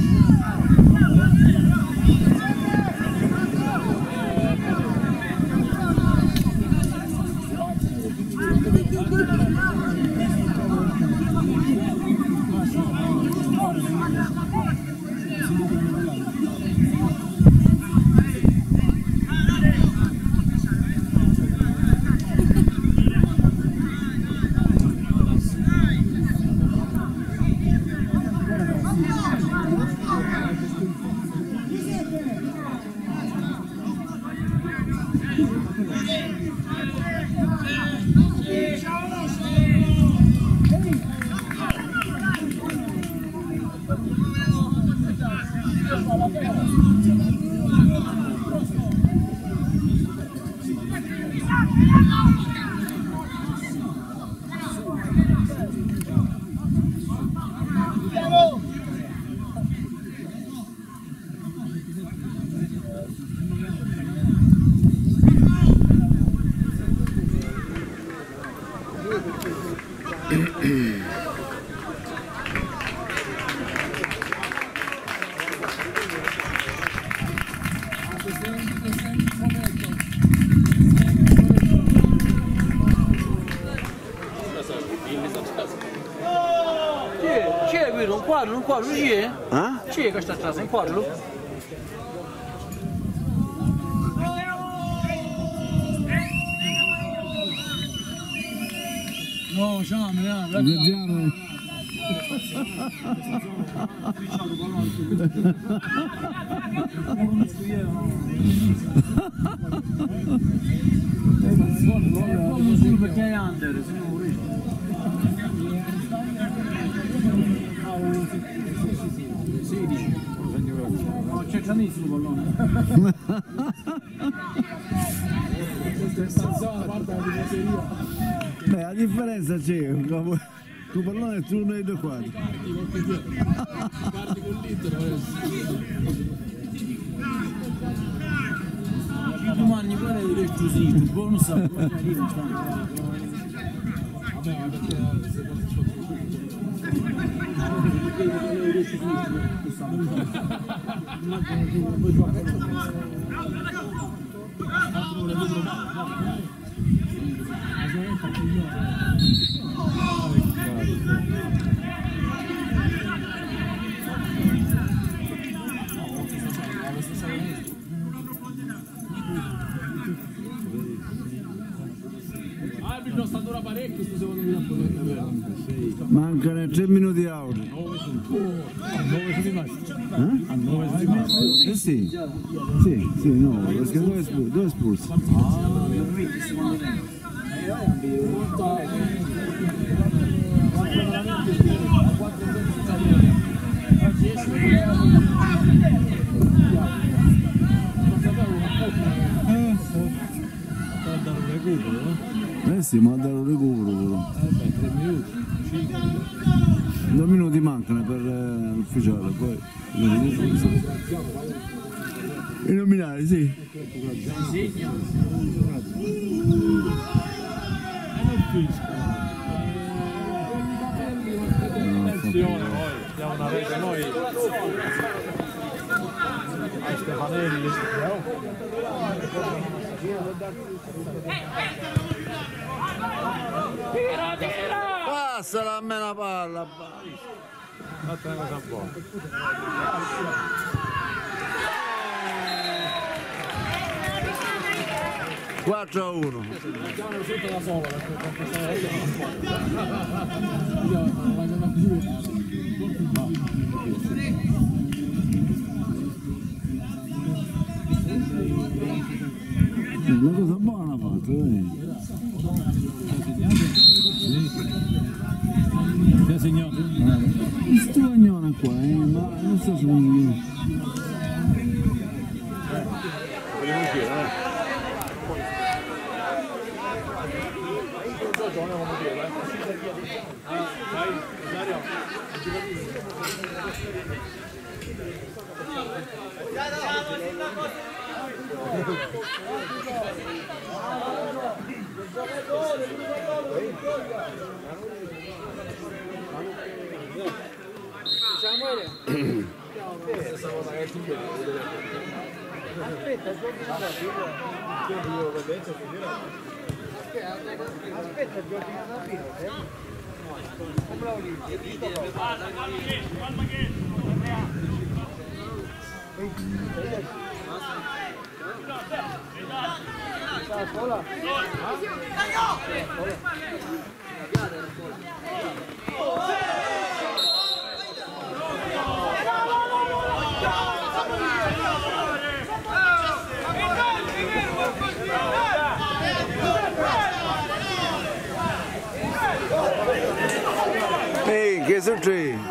quadro, ci è? Eh? Ci è questa strada, in quadro? No, ciao, perché è under, se no no, c'è grandissimo pallone. Beh, la differenza c'è, il pallone è tu nei due quadri. Guardi con l'Inter. Domani pure è esclusivo, bonus a vabbè, Arbitro sta dura parecchio sto secondo me. Mancano 3 minuti audio. a 9 sono rimasti. A 9 sono rimasti. Eh sì, sì, no, perché due espulsi. Eh sì, ma dare un recupero però. 3 minuti, 5. 2 minuti mancano per l'ufficiale, poi i nominali, sì. Attenzione, poi diamo una rete noi ai Stefanelli. Tira, tira! Passala a me una palla. Fatta una cosa buona. Quattro a 1. Mettiamolo sotto da sola Una cosa buona ha fatto, Ti ha segnato? Questo cagnone qua, ma non so se non ehi, che succede?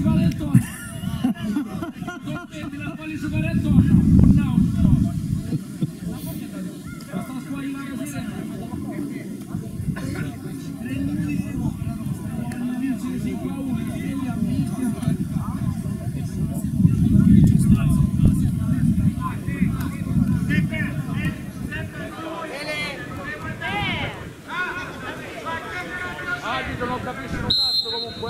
panettone. Metti la palla su panettone. Un nautico. Sta fuori la sirena. 3 minuti. 5-1. Non capisci un cazzo comunque.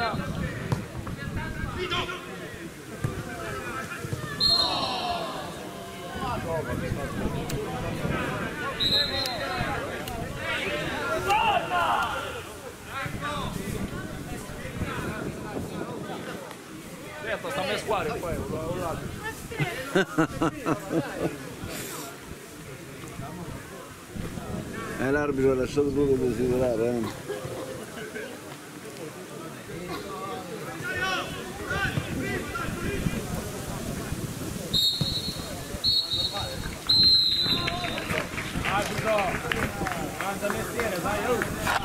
Certo, sta a me squadra poi. L'arbitro ha lasciato poco desiderare, Arbitro, manda mestiere, dai,